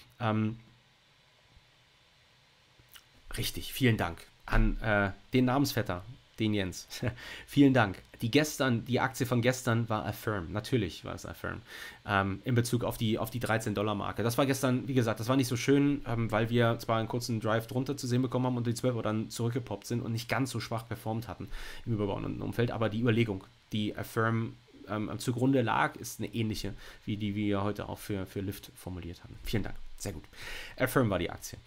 Richtig, vielen Dank an den Namensvetter, den Jens. Vielen Dank. Die Aktie von gestern war Affirm. Natürlich war es Affirm. In Bezug auf die 13-Dollar-Marke. Das war gestern, wie gesagt, das war nicht so schön, weil wir zwar einen kurzen Drive drunter zu sehen bekommen haben und die 12 Uhr dann zurückgepoppt sind und nicht ganz so schwach performt hatten im übergeordneten Umfeld. Aber die Überlegung, die Affirm zugrunde lag, ist eine ähnliche, wie die wir heute auch für Lyft formuliert haben. Vielen Dank. Sehr gut. Affirm war die Aktie.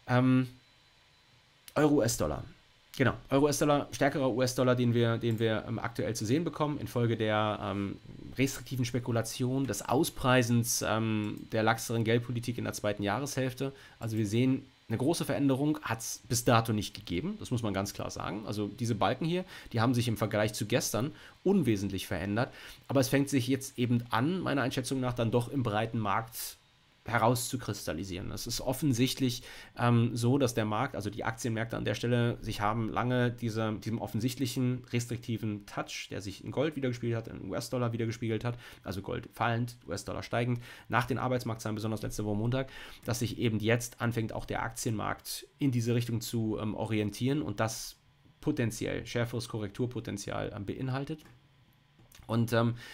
Euro-US-Dollar. Genau, Euro-US-Dollar, stärkerer US-Dollar, den wir aktuell zu sehen bekommen, infolge der restriktiven Spekulation, des Auspreisens der laxeren Geldpolitik in der zweiten Jahreshälfte. Also wir sehen, eine große Veränderung hat es bis dato nicht gegeben, das muss man ganz klar sagen. Also diese Balken hier, die haben sich im Vergleich zu gestern unwesentlich verändert, aber es fängt sich jetzt eben an, meiner Einschätzung nach, dann doch im breiten Markt herauszukristallisieren. Es ist offensichtlich so, dass der Markt, also die Aktienmärkte an der Stelle, sich haben lange diesem offensichtlichen restriktiven Touch, der sich in Gold wiedergespiegelt hat, in US-Dollar wiedergespiegelt hat, also Gold fallend, US-Dollar steigend, nach den Arbeitsmarktzahlen, besonders letzte Woche Montag, dass sich eben jetzt anfängt, auch der Aktienmarkt in diese Richtung zu orientieren und das potenziell schärferes Korrekturpotenzial beinhaltet. Und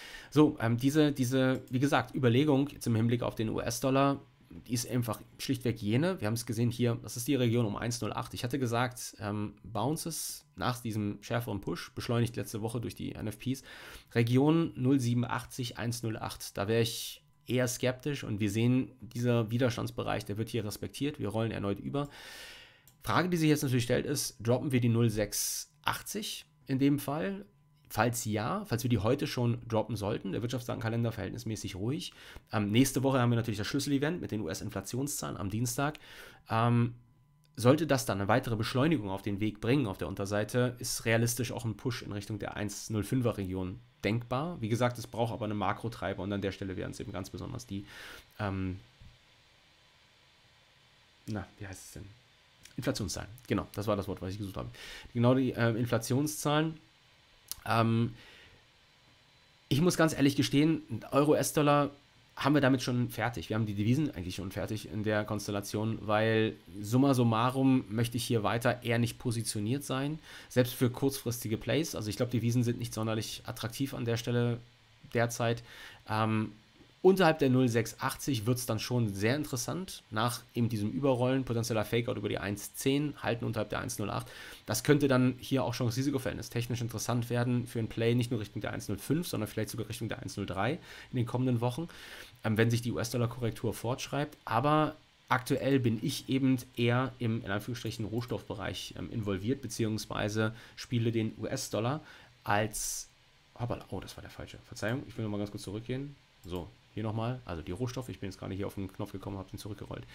diese, wie gesagt, Überlegung jetzt im Hinblick auf den US-Dollar, die ist einfach schlichtweg jene. Wir haben es gesehen hier, das ist die Region um 1,08. Ich hatte gesagt, Bounces nach diesem schärferen Push, beschleunigt letzte Woche durch die NFPs, Region 0,87, 1,08. Da wäre ich eher skeptisch und wir sehen, dieser Widerstandsbereich, der wird hier respektiert. Wir rollen erneut über. Frage, die sich jetzt natürlich stellt, ist, droppen wir die 0,680 in dem Fall? Falls ja, falls wir die heute schon droppen sollten, der Wirtschaftsdatenkalender verhältnismäßig ruhig. Nächste Woche haben wir natürlich das Schlüsselevent mit den US-Inflationszahlen am Dienstag. Sollte das dann eine weitere Beschleunigung auf den Weg bringen auf der Unterseite, ist realistisch auch ein Push in Richtung der 1,05er Region denkbar. Wie gesagt, es braucht aber einen Makrotreiber und an der Stelle wären es eben ganz besonders die, wie heißt es denn? Inflationszahlen. Genau, das war das Wort, was ich gesucht habe. Genau die Inflationszahlen. Ich muss ganz ehrlich gestehen, Euro-US-Dollar haben wir damit schon fertig. Wir haben die Devisen eigentlich schon fertig in der Konstellation, weil summa summarum möchte ich hier weiter eher nicht positioniert sein, selbst für kurzfristige Plays. Also ich glaube, Devisen sind nicht sonderlich attraktiv an der Stelle derzeit. Unterhalb der 0,680 wird es dann schon sehr interessant, nach eben diesem Überrollen, potenzieller Fakeout über die 1,10, halten unterhalb der 1,08. Das könnte dann hier auch Chance-Risiko-Verhältnis technisch interessant werden für ein Play, nicht nur Richtung der 1,05, sondern vielleicht sogar Richtung der 1,03 in den kommenden Wochen, wenn sich die US-Dollar-Korrektur fortschreibt. Aber aktuell bin ich eben eher im, in Anführungsstrichen, Rohstoffbereich involviert, beziehungsweise spiele den US-Dollar als... Oh, das war der falsche. Verzeihung, ich will nochmal ganz kurz zurückgehen. So, hier nochmal, also die Rohstoffe, ich bin jetzt gerade hier auf den Knopf gekommen, habe den zurückgerollt.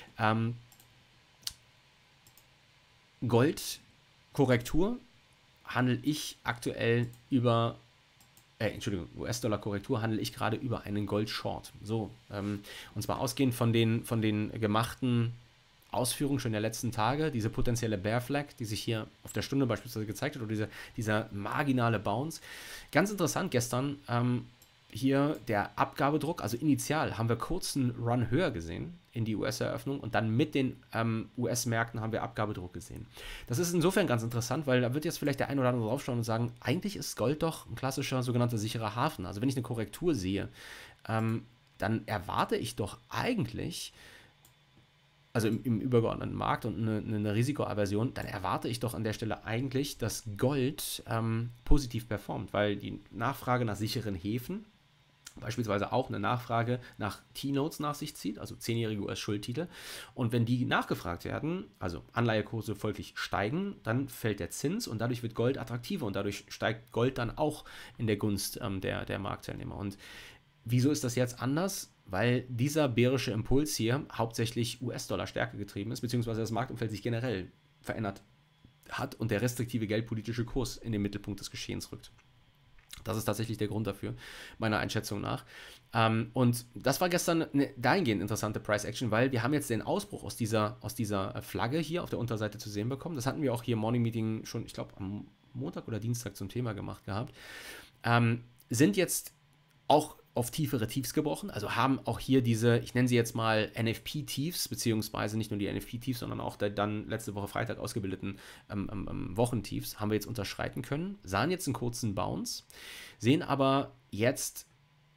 Gold-Korrektur handle ich aktuell über, US-Dollar-Korrektur handle ich gerade über einen Gold-Short. So, und zwar ausgehend von den gemachten Ausführungen schon der letzten Tage, diese potenzielle Bear Flag, die sich hier auf der Stunde beispielsweise gezeigt hat, oder dieser marginale Bounce. Ganz interessant gestern, hier der Abgabedruck, also initial haben wir kurz einen Run höher gesehen in die US-Eröffnung und dann mit den US-Märkten haben wir Abgabedruck gesehen. Das ist insofern ganz interessant, weil da wird jetzt vielleicht der ein oder andere draufschauen und sagen, eigentlich ist Gold doch ein klassischer sogenannter sicherer Hafen. Also wenn ich eine Korrektur sehe, dann erwarte ich doch eigentlich, also im übergeordneten Markt und eine Risikoaversion, dann erwarte ich doch an der Stelle eigentlich, dass Gold positiv performt, weil die Nachfrage nach sicheren Häfen beispielsweise auch eine Nachfrage nach T-Notes nach sich zieht, also 10-jährige US-Schuldtitel. Und wenn die nachgefragt werden, also Anleihekurse folglich steigen, dann fällt der Zins und dadurch wird Gold attraktiver und dadurch steigt Gold dann auch in der Gunst der Marktteilnehmer. Und wieso ist das jetzt anders? Weil dieser bärische Impuls hier hauptsächlich US-Dollar-Stärke getrieben ist, beziehungsweise das Marktumfeld sich generell verändert hat und der restriktive geldpolitische Kurs in den Mittelpunkt des Geschehens rückt. Das ist tatsächlich der Grund dafür, meiner Einschätzung nach. Und das war gestern eine dahingehend interessante Price-Action, weil wir haben jetzt den Ausbruch aus dieser Flagge hier auf der Unterseite zu sehen bekommen. Das hatten wir auch hier im Morning Meeting schon, ich glaube, am Montag oder Dienstag zum Thema gemacht gehabt. Sind jetzt auch auf tiefere Tiefs gebrochen, also haben auch hier diese, ich nenne sie jetzt mal NFP-Tiefs, beziehungsweise nicht nur die NFP-Tiefs, sondern auch der dann letzte Woche Freitag ausgebildeten Wochentiefs, haben wir jetzt unterschreiten können, sahen jetzt einen kurzen Bounce, sehen aber jetzt,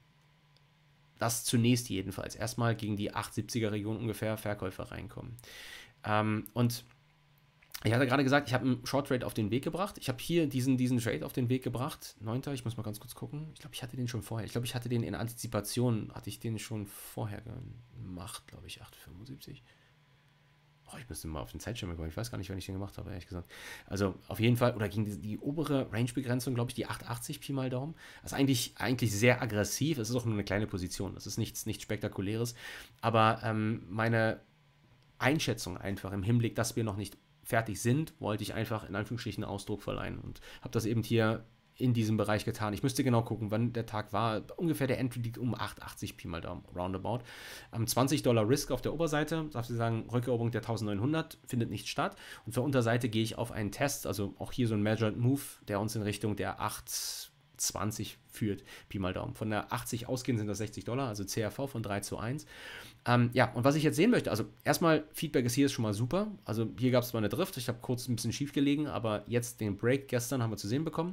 dass zunächst jedenfalls erstmal gegen die 870er-Region ungefähr Verkäufer reinkommen. Und ich hatte gerade gesagt, ich habe einen Short Trade auf den Weg gebracht. Ich habe hier diesen Trade auf den Weg gebracht. 9. Ich muss mal ganz kurz gucken. Ich glaube, ich hatte den schon vorher. Ich glaube, ich hatte den in Antizipation, hatte ich den schon vorher gemacht, glaube ich, 8,75. Oh, ich müsste mal auf den Zeitschirm kommen. Ich weiß gar nicht, wann ich den gemacht habe, ehrlich gesagt. Also auf jeden Fall, oder gegen die obere Range-Begrenzung, glaube ich, die 8,80 Pi mal Daumen. Das ist eigentlich sehr aggressiv. Es ist auch nur eine kleine Position. Das ist nichts Spektakuläres. Aber meine Einschätzung einfach im Hinblick, dass wir noch nicht fertig sind, wollte ich einfach in Anführungsstrichen Ausdruck verleihen und habe das eben hier in diesem Bereich getan. Ich müsste genau gucken, wann der Tag war. Ungefähr der Entry liegt um 8,80 Pi mal Daumen, roundabout. $20 Risk auf der Oberseite, darf ich sagen, Rückeroberung der 1900 findet nicht statt. Und zur Unterseite gehe ich auf einen Test, also auch hier so ein Measured Move, der uns in Richtung der 8,20 führt, Pi mal Daumen. Von der 80 ausgehend sind das $60, also CRV von 3:1. Ja, und was ich jetzt sehen möchte, also erstmal, Feedback ist hier schon mal super. Also hier gab es zwar eine Drift, ich habe kurz ein bisschen schief gelegen, aber jetzt den Break gestern haben wir zu sehen bekommen.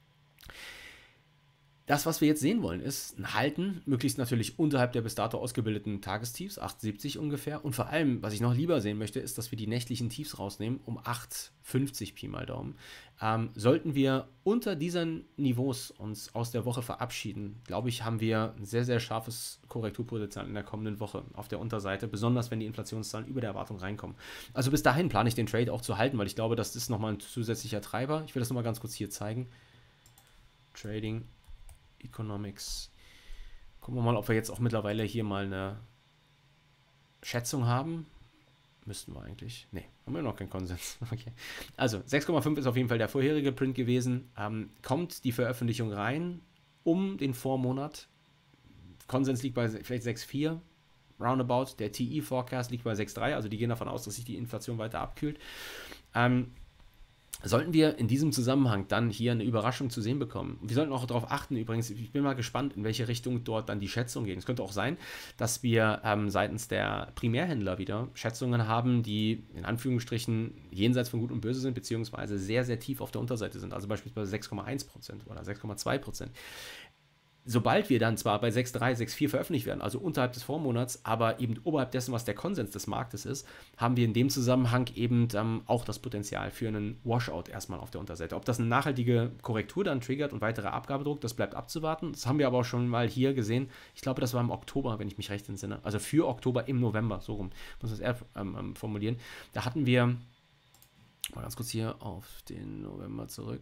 Das, was wir jetzt sehen wollen, ist ein Halten, möglichst natürlich unterhalb der bis dato ausgebildeten Tagestiefs, 8,70 ungefähr. Und vor allem, was ich noch lieber sehen möchte, ist, dass wir die nächtlichen Tiefs rausnehmen, um 8,50 Pi mal Daumen. Sollten wir unter diesen Niveaus uns aus der Woche verabschieden, glaube ich, haben wir ein sehr, sehr scharfes Korrekturpotenzial in der kommenden Woche auf der Unterseite, besonders wenn die Inflationszahlen über der Erwartung reinkommen. Also bis dahin plane ich den Trade auch zu halten, weil ich glaube, das ist nochmal ein zusätzlicher Treiber. Ich will das nochmal ganz kurz hier zeigen. Trading Economics. Gucken wir mal, ob wir jetzt auch mittlerweile hier mal eine Schätzung haben. Müssten wir eigentlich. Ne, haben wir noch keinen Konsens. Okay. Also 6,5 ist auf jeden Fall der vorherige Print gewesen. Kommt die Veröffentlichung rein um den Vormonat. Konsens liegt bei vielleicht 6,4. Roundabout. Der TI-Forecast liegt bei 6,3. Also die gehen davon aus, dass sich die Inflation weiter abkühlt. sollten wir in diesem Zusammenhang dann hier eine Überraschung zu sehen bekommen. Wir sollten auch darauf achten, übrigens, ich bin mal gespannt, in welche Richtung dort dann die Schätzungen gehen. Es könnte auch sein, dass wir seitens der Primärhändler wieder Schätzungen haben, die in Anführungsstrichen jenseits von Gut und Böse sind, beziehungsweise sehr, sehr tief auf der Unterseite sind. Also beispielsweise 6,1% oder 6,2%. Sobald wir dann zwar bei 6,3, 6,4 veröffentlicht werden, also unterhalb des Vormonats, aber eben oberhalb dessen, was der Konsens des Marktes ist, haben wir in dem Zusammenhang eben auch das Potenzial für einen Washout erstmal auf der Unterseite. Ob das eine nachhaltige Korrektur dann triggert und weiterer Abgabedruck, das bleibt abzuwarten. Das haben wir aber auch schon mal hier gesehen. Ich glaube, das war im Oktober, wenn ich mich recht entsinne. Also für Oktober im November, so rum, muss man es eher formulieren. Da hatten wir, mal ganz kurz hier auf den November zurück.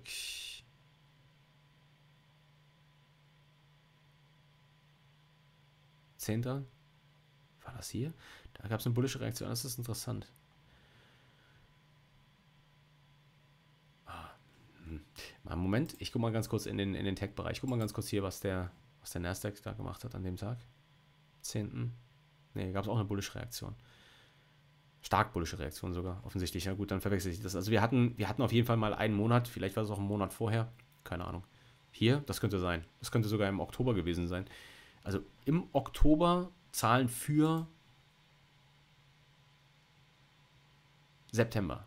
10. War das hier? Da gab es eine bullische Reaktion, das ist interessant. Moment, ich gucke mal ganz kurz in den Tech-Bereich. Ich gucke mal ganz kurz hier, was der Nasdaq da gemacht hat an dem Tag. 10. Ne, gab es auch eine bullische Reaktion. Stark bullische Reaktion sogar, offensichtlich. Ja gut, dann verwechsel ich das. Also wir hatten auf jeden Fall mal einen Monat, vielleicht war es auch ein Monat vorher, keine Ahnung. Hier, das könnte sein. Das könnte sogar im Oktober gewesen sein. Also im Oktober Zahlen für September.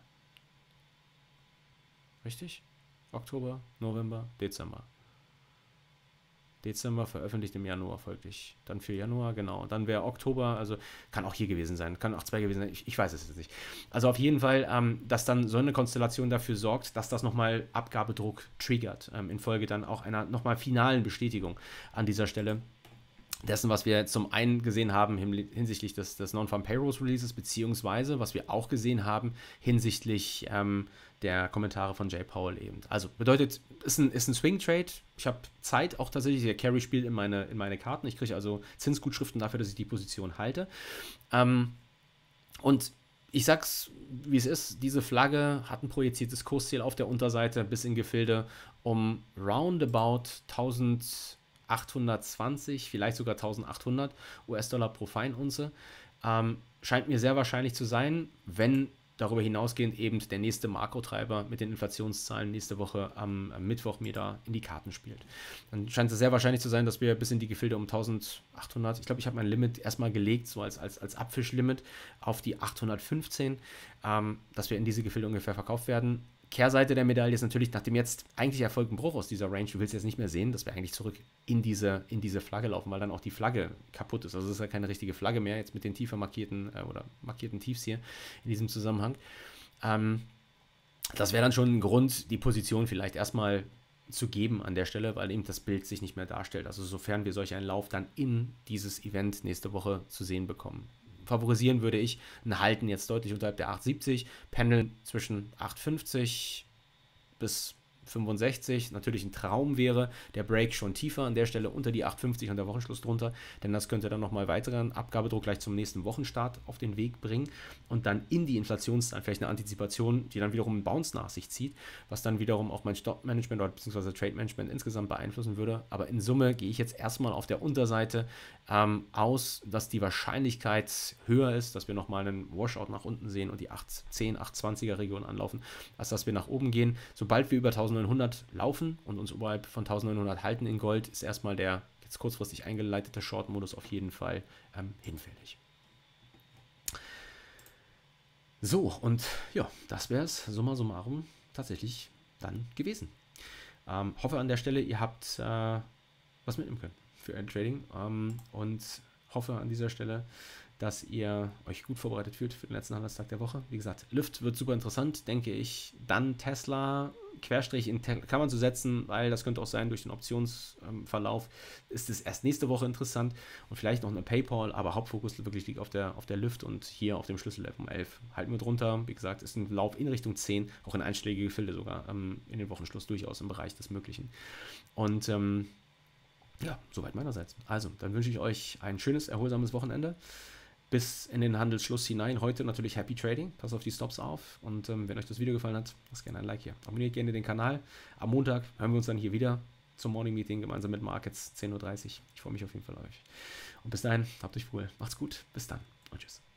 Richtig? Oktober, November, Dezember. Dezember veröffentlicht im Januar folglich. Dann für Januar, genau. Dann wäre Oktober, also kann auch hier gewesen sein, kann auch 2 gewesen sein, ich weiß es jetzt nicht. Also auf jeden Fall, dass dann so eine Konstellation dafür sorgt, dass das nochmal Abgabedruck triggert, infolge dann auch einer nochmal finalen Bestätigung an dieser Stelle dessen, was wir zum einen gesehen haben hinsichtlich des Non-Farm Payrolls Releases, beziehungsweise was wir auch gesehen haben hinsichtlich der Kommentare von Jay Powell eben. Also bedeutet, ist ein Swing-Trade. Ich habe Zeit auch tatsächlich, der Carry spielt in meine Karten. Ich kriege also Zinsgutschriften dafür, dass ich die Position halte. Und ich sag's, wie es ist, diese Flagge hat ein projiziertes Kursziel auf der Unterseite bis in Gefilde um roundabout 1820, vielleicht sogar 1800 US-Dollar pro Feinunze. Scheint mir sehr wahrscheinlich zu sein, wenn darüber hinausgehend eben der nächste Makrotreiber mit den Inflationszahlen nächste Woche am Mittwoch mir da in die Karten spielt. Dann scheint es sehr wahrscheinlich zu sein, dass wir bis in die Gefilde um 1800, ich glaube, ich habe mein Limit erstmal gelegt, so als Abfischlimit auf die 815, dass wir in diese Gefilde ungefähr verkauft werden. Kehrseite der Medaille ist natürlich, nach dem jetzt eigentlich erfolgten Bruch aus dieser Range, du willst jetzt nicht mehr sehen, dass wir eigentlich zurück in diese Flagge laufen, weil dann auch die Flagge kaputt ist. Also es ist ja keine richtige Flagge mehr, jetzt mit den tiefer markierten oder markierten Tiefs hier in diesem Zusammenhang. Das wäre dann schon ein Grund, die Position vielleicht erstmal zu geben an der Stelle, weil eben das Bild sich nicht mehr darstellt. Also sofern wir solch einen Lauf dann in dieses Event nächste Woche zu sehen bekommen. Favorisieren würde ich ein Halten jetzt deutlich unterhalb der 8,70, pendeln zwischen 8,50 bis 65. Natürlich ein Traum wäre der Break schon tiefer an der Stelle unter die 8,50 und der Wochenschluss drunter, denn das könnte dann nochmal weiteren Abgabedruck gleich zum nächsten Wochenstart auf den Weg bringen und dann in die Inflationszahlen vielleicht eine Antizipation, die dann wiederum einen Bounce nach sich zieht, was dann wiederum auch mein Stop-Management oder beziehungsweise Trade-Management insgesamt beeinflussen würde. Aber in Summe gehe ich jetzt erstmal auf der Unterseite aus, dass die Wahrscheinlichkeit höher ist, dass wir nochmal einen Washout nach unten sehen und die 8,10, 8,20er Region anlaufen, als dass wir nach oben gehen. Sobald wir über 1900 laufen und uns oberhalb von 1900 halten in Gold, ist erstmal der jetzt kurzfristig eingeleitete Short-Modus auf jeden Fall hinfällig. So, und ja, das wäre es summa summarum tatsächlich dann gewesen. Hoffe an der Stelle, ihr habt was mitnehmen können für ein Trading und hoffe an dieser Stelle, dass ihr euch gut vorbereitet fühlt für den letzten Handelstag der Woche. Wie gesagt, Lyft wird super interessant, denke ich. Dann Tesla Querstrich in Klammern zu setzen, weil das könnte auch sein, durch den Optionsverlauf ist es erst nächste Woche interessant und vielleicht noch eine PayPal, aber Hauptfokus wirklich liegt auf der Lyft und hier auf dem Schlüssellevel um 11. Halten wir drunter, wie gesagt, ist ein Lauf in Richtung 10, auch in einschlägige Gefilde sogar in den Wochenschluss durchaus im Bereich des Möglichen. Und ja, soweit meinerseits. Also, dann wünsche ich euch ein schönes, erholsames Wochenende. Bis in den Handelsschluss hinein. Heute natürlich Happy Trading. Passt auf die Stops auf. Und wenn euch das Video gefallen hat, lasst gerne ein Like hier. Abonniert gerne den Kanal. Am Montag hören wir uns dann hier wieder zum Morning Meeting gemeinsam mit Markets 10:30 Uhr. Ich freue mich auf jeden Fall auf euch. Und bis dahin, habt euch wohl. Macht's gut. Bis dann und tschüss.